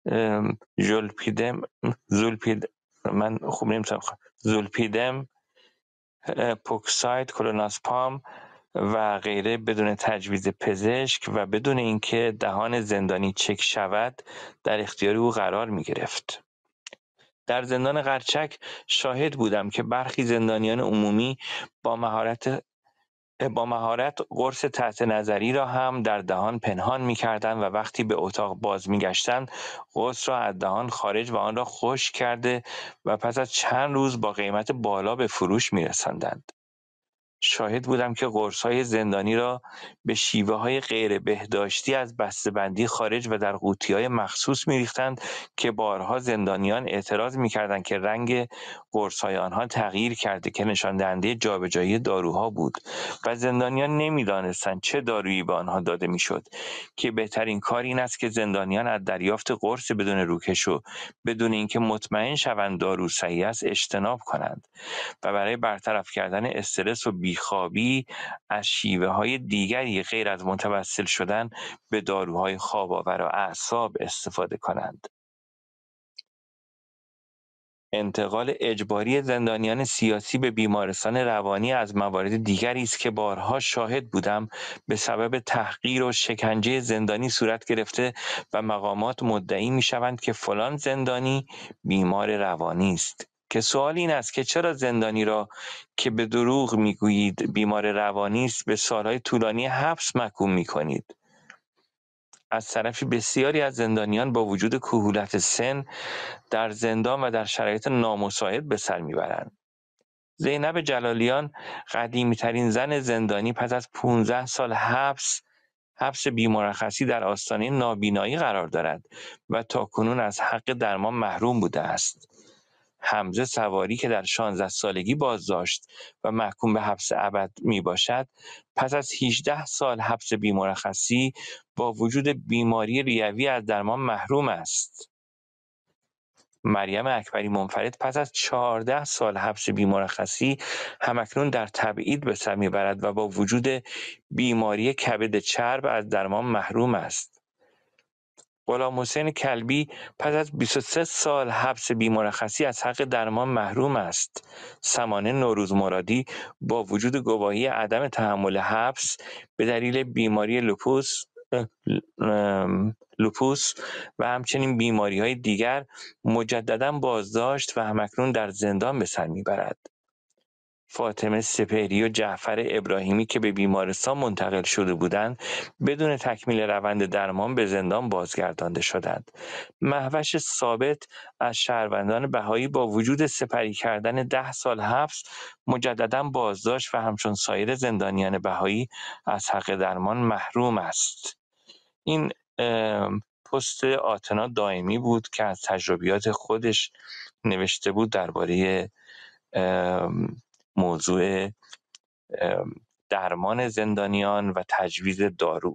زولپیدم، پوکساید، کلونازپام و غیره بدون تجویز پزشک و بدون اینکه دهان زندانی چک شود در اختیار او قرار می‌گرفت. در زندان قرچک شاهد بودم که برخی زندانیان عمومی با مهارت قرص تحت نظری را هم در دهان پنهان می‌کردند و وقتی به اتاق باز می‌گشتند قرص را از دهان خارج و آن را خشک کرده و پس از چند روز با قیمت بالا به فروش می‌رساندند. شاهد بودم که قرص‌های زندانی را به شیوه‌های غیر بهداشتی از بسته‌بندی خارج و در قوطی‌های مخصوص می‌ریختند که بارها زندانیان اعتراض می‌کردند که رنگ قرص‌های آنها تغییر کرده که نشان‌دهنده جابجایی داروها بود و زندانیان نمی‌دانستند چه دارویی به آنها داده می‌شد که بهترین کار این است که زندانیان از دریافت قرص بدون روکش و بدون اینکه مطمئن شوند دارو صحیح است اجتناب کنند و برای برطرف کردن استرس و بیخوابی از شیوه‌های دیگری غیر از متوسل شدن به داروهای خواب‌آور و اعصاب استفاده کنند. انتقال اجباری زندانیان سیاسی به بیمارستان روانی از موارد دیگری است که بارها شاهد بودم به سبب تحقیر و شکنجه زندانی صورت گرفته و مقامات مدعی می‌شوند که فلان زندانی بیمار روانی است. که سوال این است که چرا زندانی را که به دروغ میگویید بیمار روانی است به سالهای طولانی حبس محکوم میکنید؟ از طرفی بسیاری از زندانیان با وجود کهولت سن در زندان و در شرایط نامساعد به سر میبرند. زینب جلالیان، قدیمی‌ترین زن زندانی، پس از 15 سال حبس بی‌مرخصی در آستانه نابینایی قرار دارد و تاکنون از حق درمان محروم بوده است. حمزه سواری که در 16 سالگی بازداشت و محکوم به حبس ابد میباشد، پس از 18 سال حبس بی‌مرخصی با وجود بیماری ریوی از درمان محروم است. مریم اکبری منفرد پس از 14 سال حبس بی‌مرخصی همکنون در تبعید به سر میبرد و با وجود بیماری کبد چرب از درمان محروم است. غلامحسین کلبی پس از 23 سال حبس بی‌مرخصی از حق درمان محروم است. سمانه نوروزمرادی با وجود گواهی عدم تحمل حبس به دلیل بیماری لوپوس و همچنین بیماری‌های دیگر مجدداً بازداشت و همکنون در زندان به سر میبرد. فاطمه سپهری و جعفر ابراهیمی که به بیمارستان منتقل شده بودند بدون تکمیل روند درمان به زندان بازگردانده شدند. مهوش ثابت از شهروندان بهایی با وجود سپری کردن 10 سال حبس مجددا بازداشت و همچون سایر زندانیان بهایی از حق درمان محروم است. این پست آتنا دائمی بود که از تجربیات خودش نوشته بود درباره موضوع درمان زندانیان و تجویز دارو.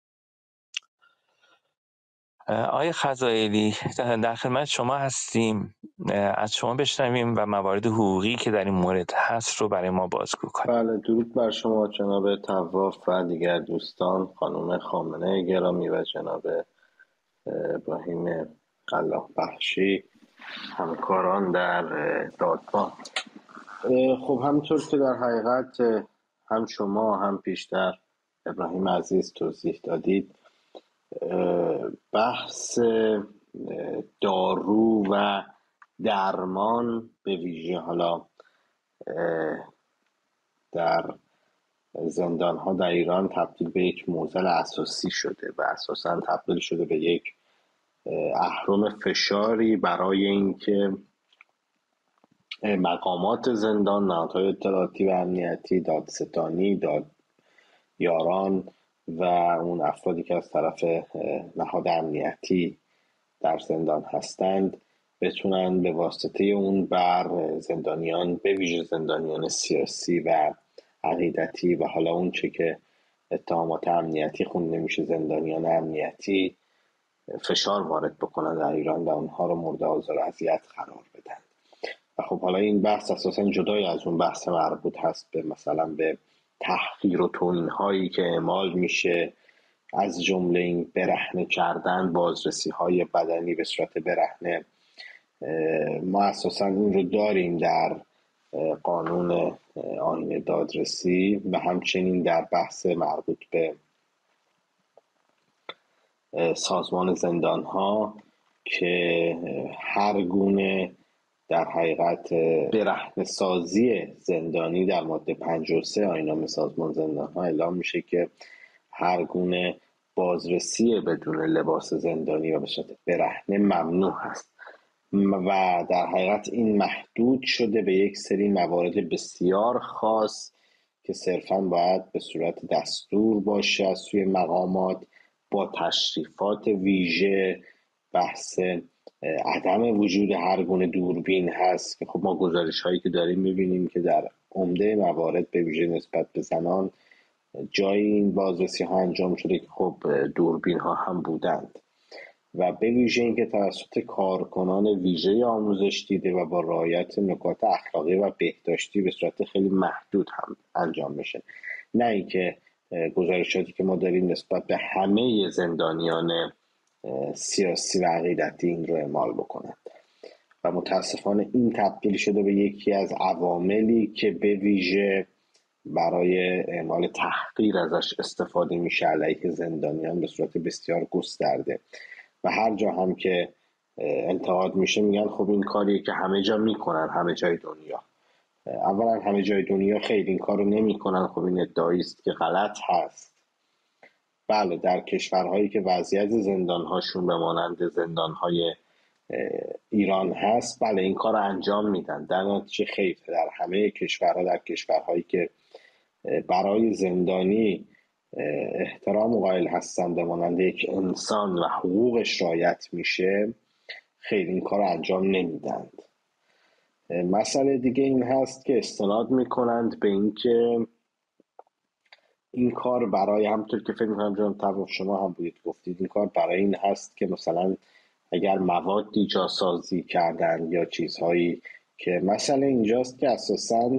آقای خزائلی، در خدمت شما هستیم، از شما بشنویم و موارد حقوقی که در این مورد هست رو برای ما بازگو کنیم. بله، درود بر شما جناب طواف و دیگر دوستان، خانم خامنه گرامی و جناب ابراهیم الله بخشی، همکاران در دادگاه. خب همونطور که در حقیقت هم شما هم پیشتر ابراهیم عزیز توضیح دادید، بحث دارو و درمان به ویژه حالا در زندان ها در ایران تبدیل به یک معضل اساسی شده و اساساً تبدیل شده به یک اهرم فشاری برای اینکه مقامات زندان، نهادهای اطلاعاتی و امنیتی، دادستانی، یاران و اون افرادی که از طرف نهاد امنیتی در زندان هستند بتونن به واسطه اون بر زندانیان، به ویژه زندانیان سیاسی و عقیدتی و حالا اون چه که اتهامات امنیتی خونده میشه زندانیان امنیتی، فشار وارد بکنن در ایران و اونها رو مورد آزار و اذیت قرار بدن. و خب حالا این بحث اساسا جدای از اون بحث مربوط هست به مثلا به تحقیر و توهین هایی که اعمال میشه، از جمله این برهنه کردن، بازرسی های بدنی به صورت برهنه. ما اساسا این رو داریم در قانون آیین دادرسی و همچنین در بحث مربوط به سازمان زندان ها که هر گونه در حقیقت برهنه سازی زندانی در ماده 53 آیین سازمان زندان ها اعلام میشه که هر گونه بازرسی بدون لباس زندانی و به صورت برهنه ممنوع هست و در حقیقت این محدود شده به یک سری موارد بسیار خاص که صرفاً باید به صورت دستور باشه از سوی مقامات با تشریفات ویژه. بحث عدم وجود هر گونه دوربین هست که خب ما گزارش هایی که داریم میبینیم که در عمده موارد به ویژه نسبت به زنان جای این بازرسی ها انجام شده که خب دوربین ها هم بودند و به ویژه اینکه توسط کارکنان ویژه آموزش دیده و با رعایت نکات اخلاقی و بهداشتی به صورت خیلی محدود هم انجام میشه، نه اینکه گزارشاتی که ما داریم نسبت به همه زندانیان سیاسی و عقیدتی این رو اعمال بکنند و متاسفانه این تبدیل شده به یکی از عواملی که به ویژه برای اعمال تحقیر ازش استفاده میشه علیه زندانیان به صورت بسیار گسترده و هر جا هم که انتقاد میشه میگن خب این کاریه که همه جا میکنن، همه جای دنیا. اولا همه جای دنیا خیلی این کارو نمیکنن، خب این ادعایی است که غلط هست. بله، در کشورهایی که وضعیت زندانهاشون به مانند زندانهای ایران هست، بله این کار انجام میدن. در نتیجه خیر در همه کشورها، در کشورهایی که برای زندانی احترام قائل هستند به مانند یک انسان و حقوقش رعایت میشه، خیر این کار انجام نمیدند. مسئله دیگه این هست که استناد میکنند به اینکه این کار برای، همونطور که فکر میکنم جناب طواف شما هم بودید گفتید، این کار برای این هست که مثلا اگر موادی جاسازی کردن یا چیزهایی که مسئله اینجاست که اساساً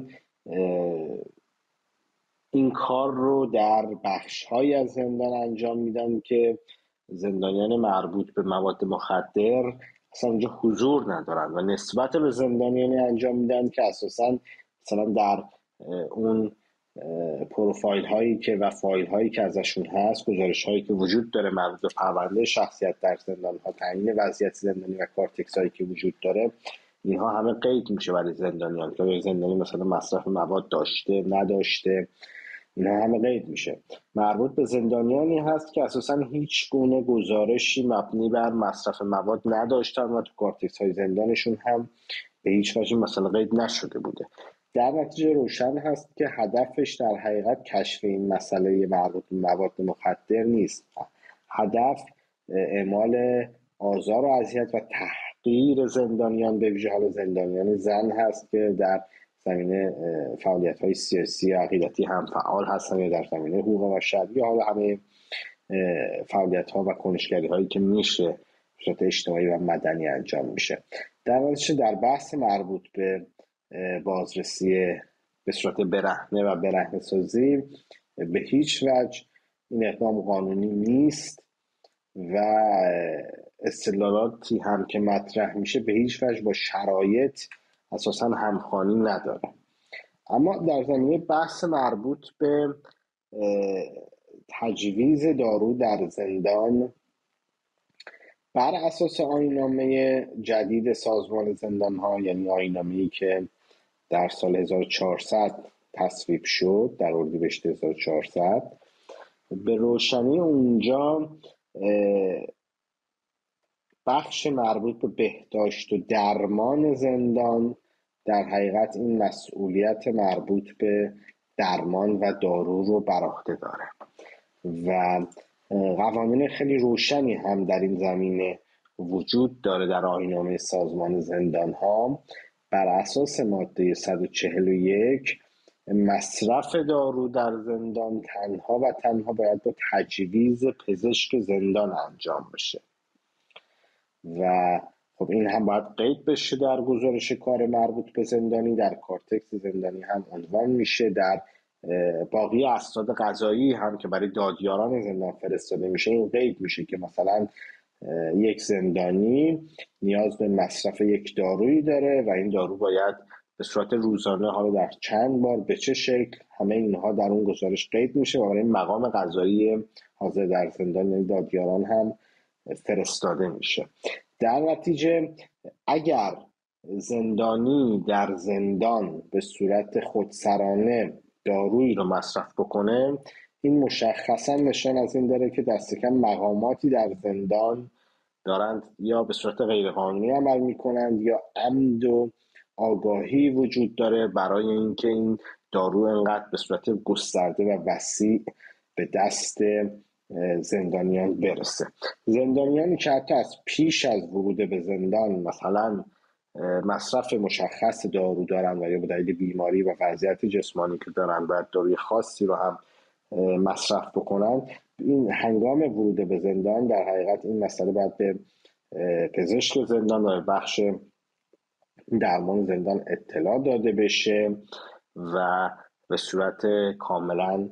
این کار رو در بخش‌های از زندان انجام میدن که زندانیان مربوط به مواد مخدر اصلا اونجا حضور ندارن و نسبت به زندانیانی انجام میدن که اساساً مثلا در اون پروفایل هایی که و فایل هایی که ازشون هست، گزارش هایی که وجود داره مربوط به پرونده شخصیت در زندان ها، تعیین وضعیت زندانی و کارتکس هایی که وجود داره، اینها همه قید میشه برای زندانیان که زندانی مثلا مصرف مواد داشته نداشته، اینها همه قید میشه. مربوط به زندانیانی هست که اساسا هیچ گونه گزارشی مبنی بر مصرف مواد نداشتن و تو کارتکس های زندانشون هم به هیچ وجه مثلا قید نشده بوده. در نتیجه روشن هست که هدفش در حقیقت کشف این مسئله مربوط به مواد مخدر نیست. هدف اعمال آزار و اذیت و تحقیر زندانیان، به ویژه حال زندانیان زن هست که در زمینه فعالیت‌های سیاسی و عقیدتی هم فعال هستن یا در زمینه حقوق بشر یا حالا همه فعالیت‌ها و کنشگری‌هایی که میشه به صورت اجتماعی و مدنی انجام میشه. در نتیجه در بحث مربوط به بازرسی به صورت برهنه و برهنه‌سازی به هیچ وجه این اقدام قانونی نیست و استدلالاتی هم که مطرح میشه به هیچ وجه با شرایط اساساً همخوانی نداره. اما در زمینه بحث مربوط به تجویز دارو در زندان، بر اساس آیین‌نامه جدید سازمان زندان‌ها، یعنی آیین‌نامه‌ای که در سال 1400 تصویب شد، در اردیبهشت 1400، به روشنی اونجا بخش مربوط به بهداشت و درمان زندان در حقیقت این مسئولیت مربوط به درمان و دارو رو بر عهده داره و قوانین خیلی روشنی هم در این زمینه وجود داره در آیین‌نامه سازمان زندان‌ها. بر اساس ماده 141 مصرف دارو در زندان تنها و تنها باید با تجویز پزشک زندان انجام بشه و خب این هم باید قید بشه در گزارش کار مربوط به زندانی، در کارتکس زندانی هم عنوان میشه، در باقی اسناد قضایی هم که برای دادیاران زندان فرستاده میشه این قید میشه که مثلا یک زندانی نیاز به مصرف یک دارویی داره و این دارو باید به صورت روزانه، حالا در چند بار، به چه شکل، همه اینها در اون گزارش قید میشه و برای مقام قضایی حاضر در زندان دادیاران هم فرستاده میشه. در نتیجه اگر زندانی در زندان به صورت خودسرانه دارویی رو مصرف بکنه، این مشخصا نشان از این داره که دست کم مقاماتی در زندان دارند یا به صورت غیرقانونی عمل میکنند یا عمد و آگاهی وجود داره برای اینکه این دارو انقدر به صورت گسترده و وسیع به دست زندانیان برسه. زندانیانی که حتی از پیش از ورود به زندان مثلا مصرف مشخص دارو دارن و یا به دلیل بیماری و وضعیت جسمانی که دارن باید داروی خاصی رو هم مصرف بکنن، این هنگام ورود به زندان در حقیقت این مسئله باید به پزشک زندان و بخش درمان زندان اطلاع داده بشه و به صورت کاملا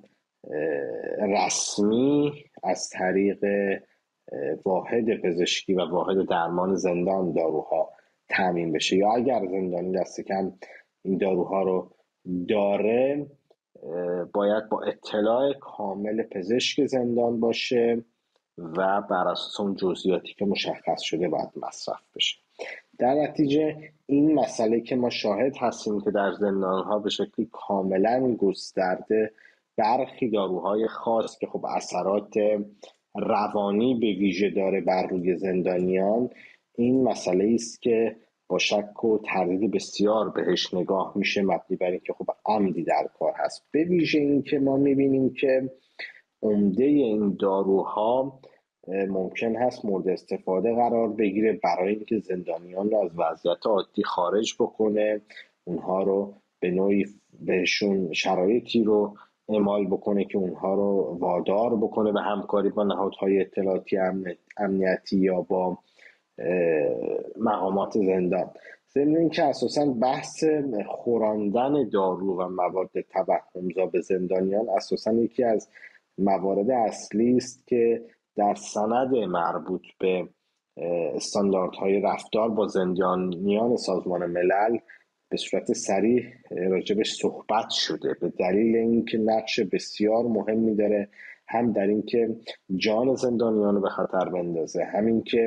رسمی از طریق واحد پزشکی و واحد درمان زندان داروها تامین بشه، یا اگر زندانی دست کم این داروها رو داره باید با اطلاع کامل پزشک زندان باشه و بر اساس اون جزئیاتی که مشخص شده باید مصرف بشه. در نتیجه این مسئله که ما شاهد هستیم که در زندان‌ها به شکلی کاملا گسترده برخی داروهای خاص که خب اثرات روانی به ویژه داره بر روی زندانیان، این مسئله است که با شک و تردید بسیار بهش نگاه میشه، مبنی بر اینکه خب عمدی در کار هست. به ویژه این که ما میبینیم که عمده این داروها ممکن هست مورد استفاده قرار بگیره برای اینکه زندانیان رو از وضعیت عادی خارج بکنه، اونها رو به نوعی بهشون شرایطی رو اعمال بکنه که اونها رو وادار بکنه به همکاری با نهادهای اطلاعاتی امنیتی یا با مقامات زندان. ضمن اینکه اساساً بحث خوراندن دارو و مواد توهمزا به زندانیان اساساً یکی از موارد اصلی است که در سند مربوط به استانداردهای رفتار با زندانیان سازمان ملل به صورت صریح راجبش صحبت شده، به دلیل اینکه نقش بسیار مهمی داره، هم در اینکه جان زندانیان رو به خطر بندازه، همین که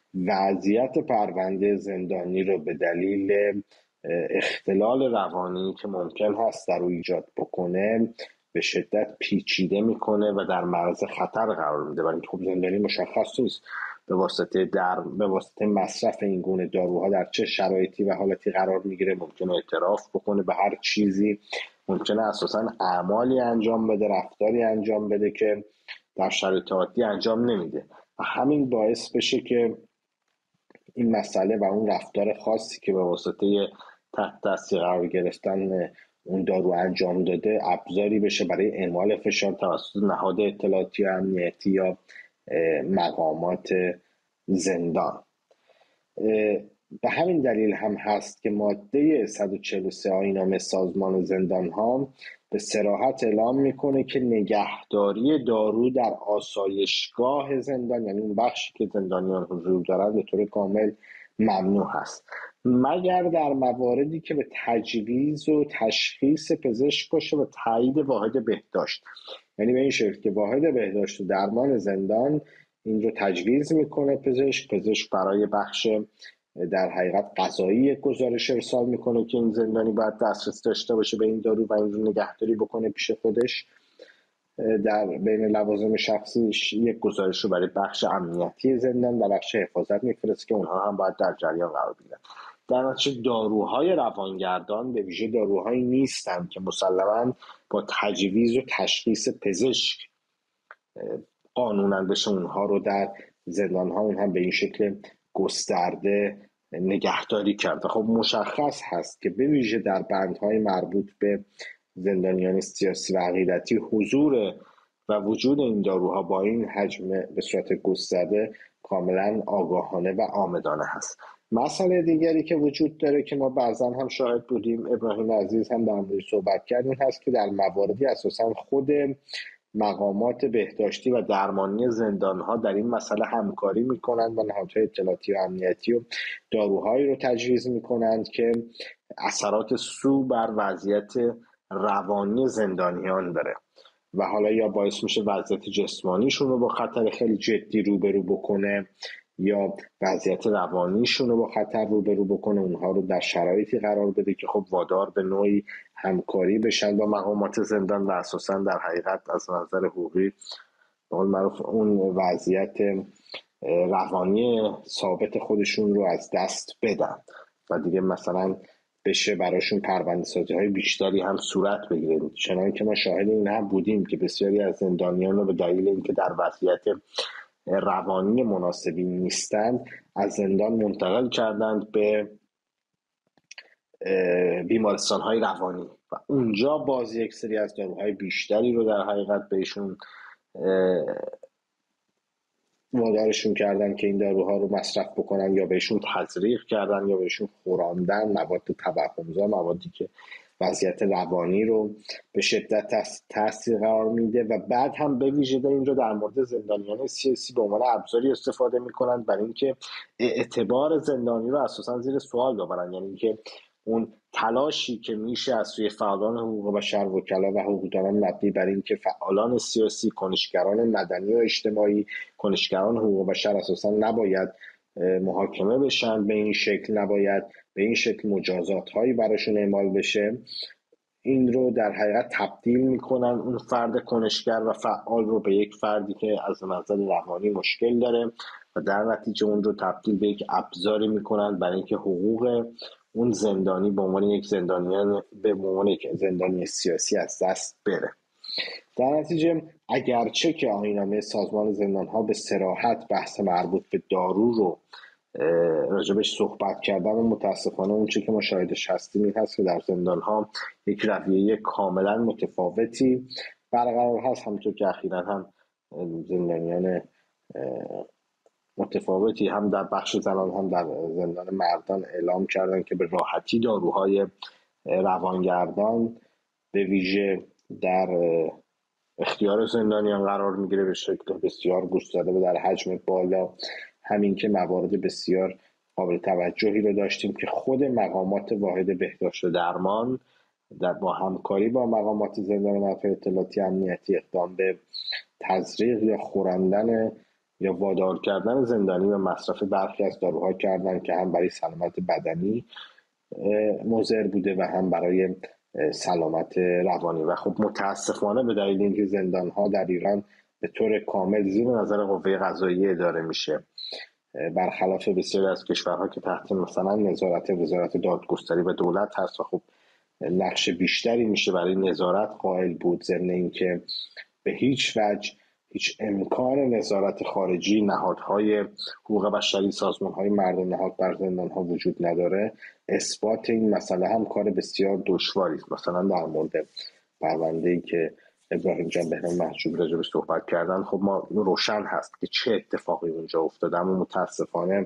وضعیت پرونده زندانی رو به دلیل اختلال روانی که ممکن هست در او ایجاد بکنه به شدت پیچیده میکنه و در معرض خطر قرار میده. برای اینکه خب زندانی مشخص نیست به واسطه مصرف این گونه داروها در چه شرایطی و حالتی قرار میگیره، ممکنه اعتراف بکنه به هر چیزی، ممکنه اساساً اعمالی انجام بده، رفتاری انجام بده که در شرایط عادی انجام نمیده و همین باعث بشه که این مسئله و اون رفتار خاصی که به واسطه تحت تاثیر قرار گرفتن اون دارو انجام داده ابزاری بشه برای اعمال فشار توسط نهاد اطلاعاتی و امنیتی یا مقامات زندان. به همین دلیل هم هست که ماده 143 آیین‌نامه سازمان زندان‌ها به صراحت اعلام میکنه که نگهداری دارو در آسایشگاه زندان، یعنی اون بخشی که زندانیان حضور دارند، به طور کامل ممنوع هست مگر در مواردی که به تجویز و تشخیص پزشک باشه و تایید واحد بهداشت. یعنی به این شکل که واحد بهداشت و درمان زندان این رو تجویز میکنه پزشک برای بخش در حقیقت قضایی گزارش ارسال میکنه که این زندانی باید دسترسی داشته باشه به این دارو و این رو نگهداری بکنه پیش خودش در بین لوازم شخصیش. یک گزارش رو برای بخش امنیتی زندان و بخش حفاظت میفرسته که اونها هم باید در جریان قرار بگیرن. در نتیجه داروهای روانگردان به ویژه داروهایی نیستند که مسلماً با تجویز و تشخیص پزشک قانونا بشه اونها رو در زندان ها اون هم به این شکل گسترده نگهداری کرد. خب مشخص هست که به ویژه در بندهای مربوط به زندانیان سیاسی و عقیدتی حضور و وجود این داروها با این حجم به صورت گسترده کاملا آگاهانه و عامدانه هست. مسئله دیگری که وجود داره که ما بعضا هم شاهد بودیم، ابراهیم عزیز هم در موردش صحبت کرد، این هست که در مواردی اساسا خود مقامات بهداشتی و درمانی زندان‌ها در این مسئله همکاری می‌کنند و نهادهای اطلاعاتی و امنیتی و داروهایی رو تجویز می‌کنند که اثرات سو بر وضعیت روانی زندانیان داره و حالا یا باعث میشه وضعیت جسمانیشون رو با خطر خیلی جدی روبرو بکنه یا وضعیت روانیشون رو با خطر روبرو بکنه، اونها رو در شرایطی قرار بده که خب وادار به نوعی همکاری بشن با مقامات زندان و اساسا در حقیقت از نظر حقوقی به قول معروف اون وضعیت روانی ثابت خودشون رو از دست بدن و دیگه مثلا بشه براشون پرونده‌سازی های بیشتری هم صورت بگیره. چنانکه که ما شاهد این هم بودیم که بسیاری از زندانیان رو به دلیل اینکه در وضعیت روانی مناسبی نیستند از زندان منتقل کردند به بیمارستان های روانی و اونجا باز یک سری از داروهای بیشتری رو در حقیقت بهشون وادارشون کردن که این داروها رو مصرف بکنن یا بهشون تزریق کردن یا بهشون خوراندن مواد توهمزا، موادی که وضعیت روانی رو به شدت تاثیر قرار میده و بعد هم به ویژه اینجا در مورد زندانیان سیاسی به عنوان ابزاری استفاده میکنن برای اینکه اعتبار زندانی رو اساسا زیر سوال ببرن. یعنی اینکه اون تلاشی که میشه از سوی فعالان حقوق بشر، وکلا و حقوقدانان مبنی بر این که فعالان سیاسی، کنشگران مدنی و اجتماعی، کنشگران حقوق بشر اساسا نباید محاکمه بشن، به این شکل نباید به این شکل مجازات هایی براشون اعمال بشه، این رو در حقیقت تبدیل میکنن اون فرد کنشگر و فعال رو به یک فردی که از نظر روانی مشکل داره و در نتیجه اون رو تبدیل به یک ابزاری میکنن برای اینکه حقوق اون زندانی به عنوان یک زندانی سیاسی از دست بره. در نتیجه اگرچه که آیین‌نامه سازمان زندان‌ها به صراحت بحث مربوط به دارو رو راجبش صحبت کردن و متاسفانه اون چی که ما شاهدش هستیم این هست که در زندان‌ها یک رویه کاملا متفاوتی برقرار هست. همونطور که اخیراً هم زندانیان متفاوتی هم در بخش زنان هم در زندان مردان اعلام کردن که به راحتی داروهای روانگردان به ویژه در اختیار زندانیان قرار میگیره به شکل بسیار گسترده و در حجم بالا. همین که موارد بسیار قابل توجهی رو داشتیم که خود مقامات واحد بهداشت و درمان با همکاری با مقامات زندان و نهادهای اطلاعاتی امنیتی اقدام به تزریق یا خوراندن یا وادار کردن زندانی به مصرف برخی از داروها کردن که هم برای سلامت بدنی مضر بوده و هم برای سلامت روانی. و خب متاسفانه به دلیل اینکه زندان‌ها در ایران به طور کامل زیر نظر قوه قضاییه اداره میشه، برخلاف بسیاری از کشورها که تحت مثلا نظارت وزارت دادگستری و دولت هست و خب نقش بیشتری میشه برای نظارت قائل بود، ضمن اینکه به هیچ وجه هیچ امکان نظارت خارجی نهادهای حقوق بشری، سازمانهای مردم نهاد بر زندانها وجود نداره. اثبات این مسئله هم کار بسیار دشواری است. مثلا در مورد پرونده‌ای که ابراهیم جان بهنام محجوبی راجعش صحبت کردن، خب ما روشن هست که چه اتفاقی اونجا افتاده، اما متاسفانه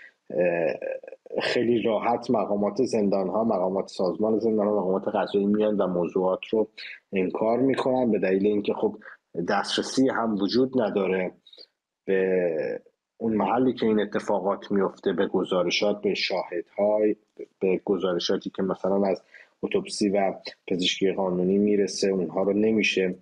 خیلی راحت مقامات زندان‌ها، مقامات سازمان زندان‌ها، مقامات قضایی میان و موضوعات رو انکار میکنن به دلیل اینکه خب دسترسی هم وجود نداره به اون محلی که این اتفاقات میفته، به گزارشات، به شاهدهای، به گزارشاتی که مثلا از اتوپسی و پزشکی قانونی میرسه، اونها رو نمیشه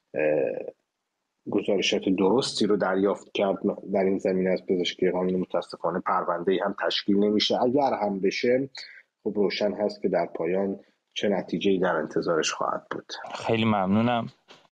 گزارشات درستی رو دریافت کرد در این زمینه از پزشکی قانونی. متاسفانه پرونده‌ای هم تشکیل نمیشه. اگر هم بشه خب روشن هست که در پایان چه نتیجه‌ای در انتظارش خواهد بود. خیلی ممنونم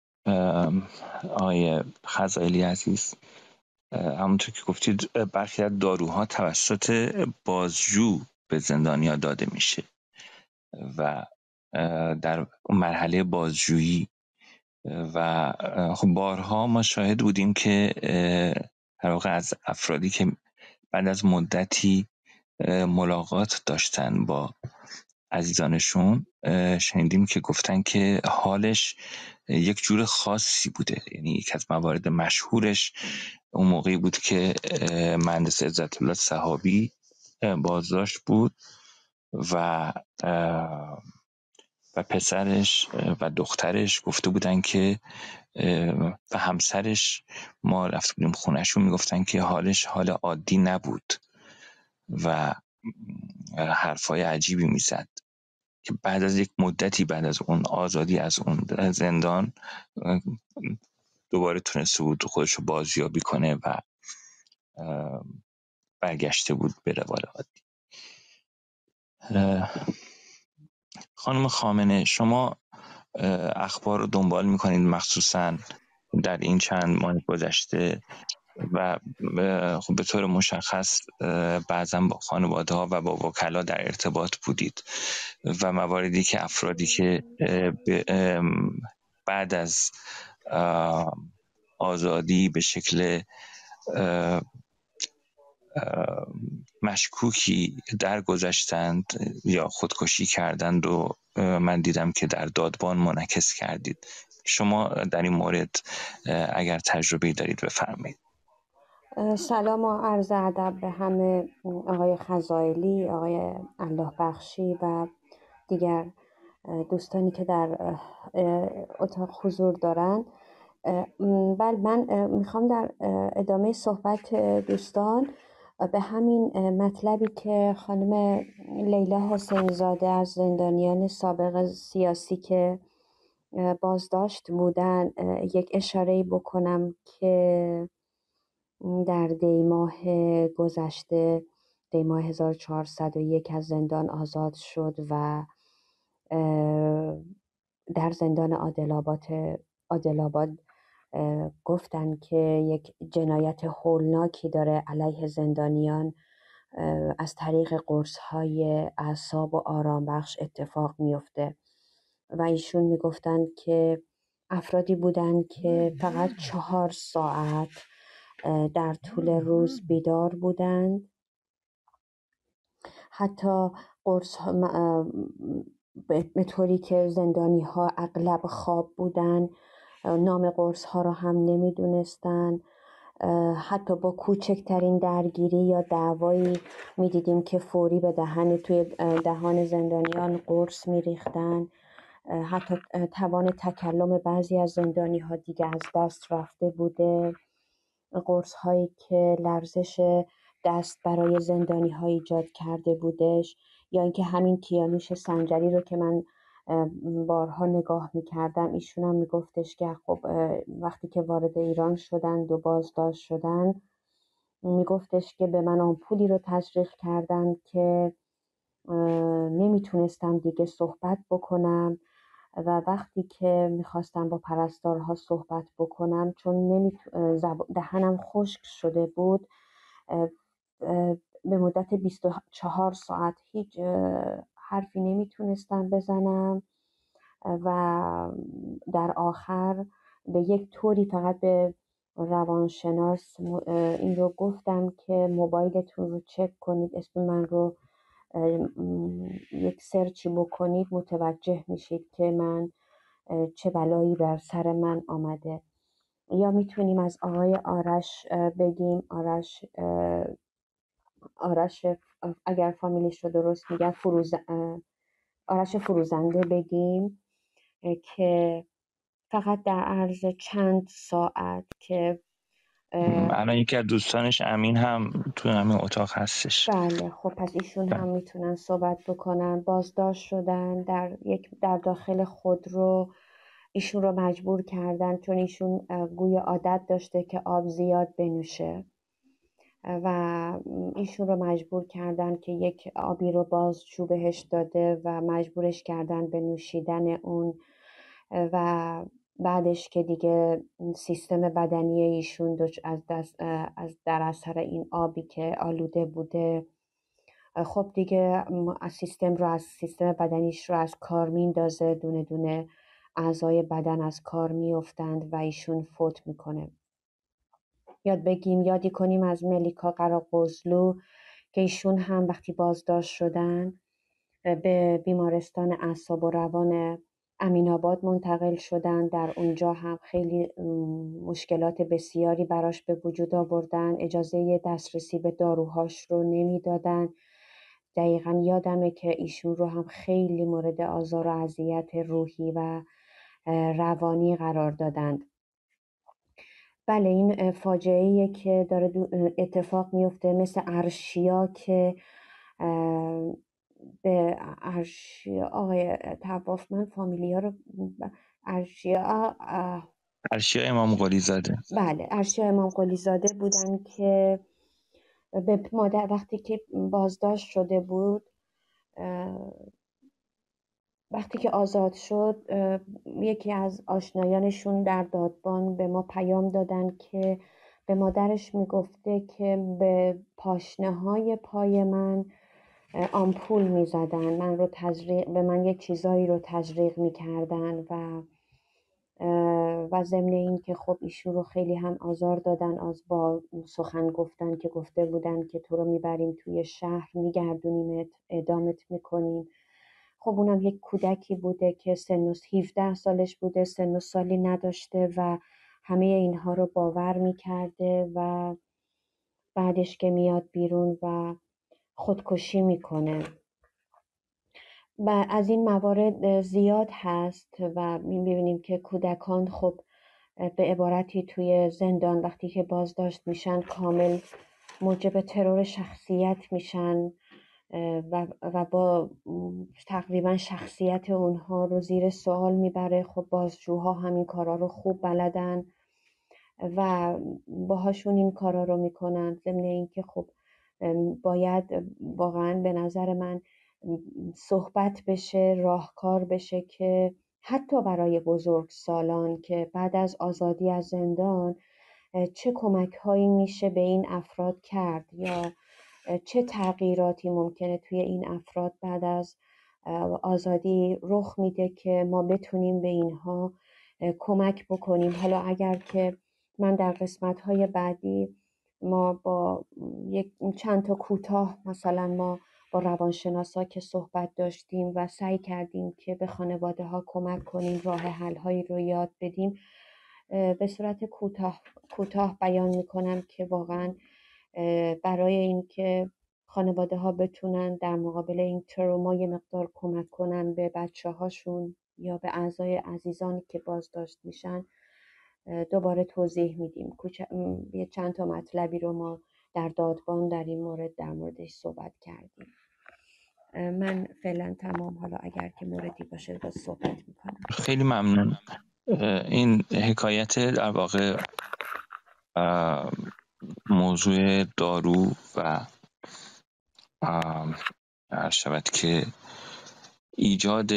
آقای خزائلی عزیز. همونطور که گفتید برخی از داروها توسط بازجو به زندانیا داده میشه و در مرحله بازجویی و خب بارها ما شاهد بودیم که در واقع از افرادی که بعد از مدتی ملاقات داشتن با عزیزانشون شنیدیم که گفتن که حالش یک جور خاصی بوده. یعنی یک از موارد مشهورش اون موقعی بود که مهندس عزت الله صحابی بازداشت بود و پسرش و دخترش گفته بودن که و همسرش، ما رفته بودیم خونهشون، میگفتن که حالش حال عادی نبود و حرفای عجیبی میزد که بعد از یک مدتی، بعد از اون آزادی از اون زندان، دوباره تونسته بود خودش رو بازیابی کنه و برگشته بود به روال عادی. خانم خامنه، شما اخبار رو دنبال میکنید مخصوصاً در این چند ماه گذشته و خب به طور مشخص بعضا با خانواده ها و با وکلا در ارتباط بودید و مواردی که افرادی که بعد از آزادی به شکل مشکوکی درگذشتند یا خودکشی کردند و من دیدم که در دادبان منعکس کردید. شما در این مورد اگر تجربه‌ای دارید بفرمایید. سلام و عرض ادب به همه، آقای خزائلی، آقای الله بخشی و دیگر دوستانی که در اتاق حضور دارند. بله، من میخوام در ادامه صحبت دوستان به همین مطلبی که خانم لیلا حسین زاده از زندانیان سابق سیاسی که بازداشت بودن یک اشاره‌ای بکنم که در دیماه گذشته، دیماه 1401 از زندان آزاد شد و در زندان عادل‌آباد گفتن که یک جنایت هولناکی داره علیه زندانیان از طریق قرص‌های اعصاب و آرامبخش اتفاق میفته و ایشون میگفتن که افرادی بودن که فقط 4 ساعت در طول روز بیدار بودند. حتی قرص به طوری که زندانی ها اغلب خواب بودن، نام قرص ها رو هم نمیدونستن. حتی با کوچکترین درگیری یا دعوایی میدیدیم که فوری به توی دهان زندانیان قرص میریختن. حتی توان تکلم بعضی از زندانی ها دیگه از دست رفته بوده. قرص هایی که لرزش دست برای زندانی ها ایجاد کرده بودش، یا اینکه همین کیانوش سنجری رو که من بارها نگاه میکردم. ایشون هم میگفتش که خب وقتی که وارد ایران شدند و بازداشت شدن، میگفتش که به من آمپولی رو تزریق کردن که نمیتونستم دیگه صحبت بکنم و وقتی که میخواستم با پرستارها صحبت بکنم چون دهنم خشک شده بود، به مدت 24 ساعت هیچ حرفی نمیتونستم بزنم و در آخر به یک طوری فقط به روانشناس این رو گفتم که موبایلتون رو چک کنید، اسم من رو یک سرچی بکنید، متوجه میشید که من چه بلایی بر سر من آمده. یا میتونیم از آقای آرش بگیم، آرش اگر فامیلیش رو درست میگم آرش فروزنده بگیم که فقط در عرض چند ساعت که الان یکی از دوستانش امین هم تو همین اتاق هستش. بله خب پس ایشون هم میتونن صحبت بکنن. بازداشت شدن در داخل خودرو، ایشون رو مجبور کردن چون ایشون گویا عادت داشته که آب زیاد بنوشه و ایشون رو مجبور کردن که یک آبی رو بازجو بهش داده و مجبورش کردن به نوشیدن اون و بعدش که دیگه سیستم بدنی ایشون از در اثر این آبی که آلوده بوده، خب دیگه از سیستم بدنیش رو از کار میندازه، دونه دونه اعضای بدن از کار میافتند و ایشون فوت میکنه. یادی کنیم از ملیکا قراقزلو که ایشون هم وقتی بازداشت شدن به بیمارستان اعصاب و روان امین‌آباد منتقل شدن. در اونجا هم خیلی مشکلات بسیاری براش به وجود آوردن، اجازه دسترسی به داروهاش رو نمیدادن. دقیقا یادمه که ایشون رو هم خیلی مورد آزار و اذیت روحی و روانی قرار دادند. بله این فاجعه‌ایه که داره اتفاق میفته، مثل ارشیا که به ارشیا آقای طواف، من فامیلیا رو ارشیا امام قلی زاده. بله ارشیا امام قلی زاده بودن که به مادر وقتی که بازداشت شده بود، وقتی که آزاد شد، یکی از آشنایانشون در دادبان به ما پیام دادن که به مادرش میگفته که به پاشنه‌های پای من آمپول میزدن، به من یک چیزایی رو تزریق میکردن و ضمن این که خب ایشون رو خیلی هم آزار دادن، با سخن گفتن که گفته بودن که تو رو میبریم توی شهر، میگردونیمت، اعدامت میکنیم. خب اونم یک کودکی بوده که 17 سالش بوده، سن و سالی نداشته و همه اینها رو باور میکرده و بعدش که میاد بیرون و خودکشی میکنه. و از این موارد زیاد هست و میبینیم که کودکان خب به عبارتی توی زندان وقتی که بازداشت میشن کامل موجب ترور شخصیت میشن و با تقریبا شخصیت اونها رو زیر سوال میبره. خب بازجوها همین کارا رو خوب بلدن و باهاشون این کارا رو میکنن. ضمن اینکه خب باید واقعا به نظر من صحبت بشه، راهکار بشه که حتی برای بزرگسالان که بعد از آزادی از زندان چه کمک هایی میشه به این افراد کرد یا چه تغییراتی ممکنه توی این افراد بعد از آزادی رخ میده که ما بتونیم به اینها کمک بکنیم. حالا اگر که من در قسمت‌های بعدی ما با چند تا کوتاه مثلا ما با روانشناسا که صحبت داشتیم و سعی کردیم که به خانواده ها کمک کنیم، راه حل هایی رو یاد بدیم، به صورت کوتاه بیان میکنم که واقعا برای اینکه خانواده ها بتونن در مقابل این تروما یه مقدار کمک کنن به بچه هاشون یا به اعضای عزیزانی که بازداشت میشن، دوباره توضیح میدیم. یه چند تا مطلبی رو ما در دادبان در این مورد در موردش صحبت کردیم. من فعلا تمام. حالا اگر که موردی باشه باز صحبت میکنم. خیلی ممنون. این حکایت در واقع موضوع دارو و عرض شود که ایجاد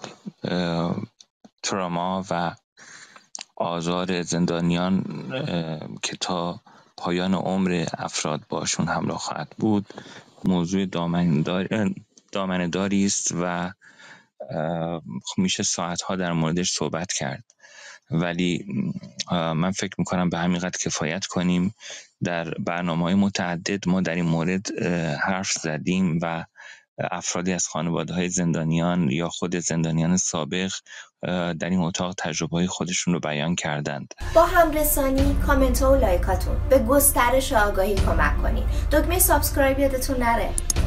تراما و آزار زندانیان که تا پایان عمر افراد باشون همراه خواهد بود موضوع دامنه‌داری است و میشه ساعتها در موردش صحبت کرد، ولی من فکر میکنم به همین قدر کفایت کنیم. در برنامه‌های متعدد ما در این مورد حرف زدیم و افرادی از خانواده‌های زندانیان یا خود زندانیان سابق در این اتاق تجربه‌های خودشون رو بیان کردند. با همرسانی، کامنت ها و لایکاتون به گسترش آگاهی کمک کنید. دکمه سابسکرایب یادتون نره.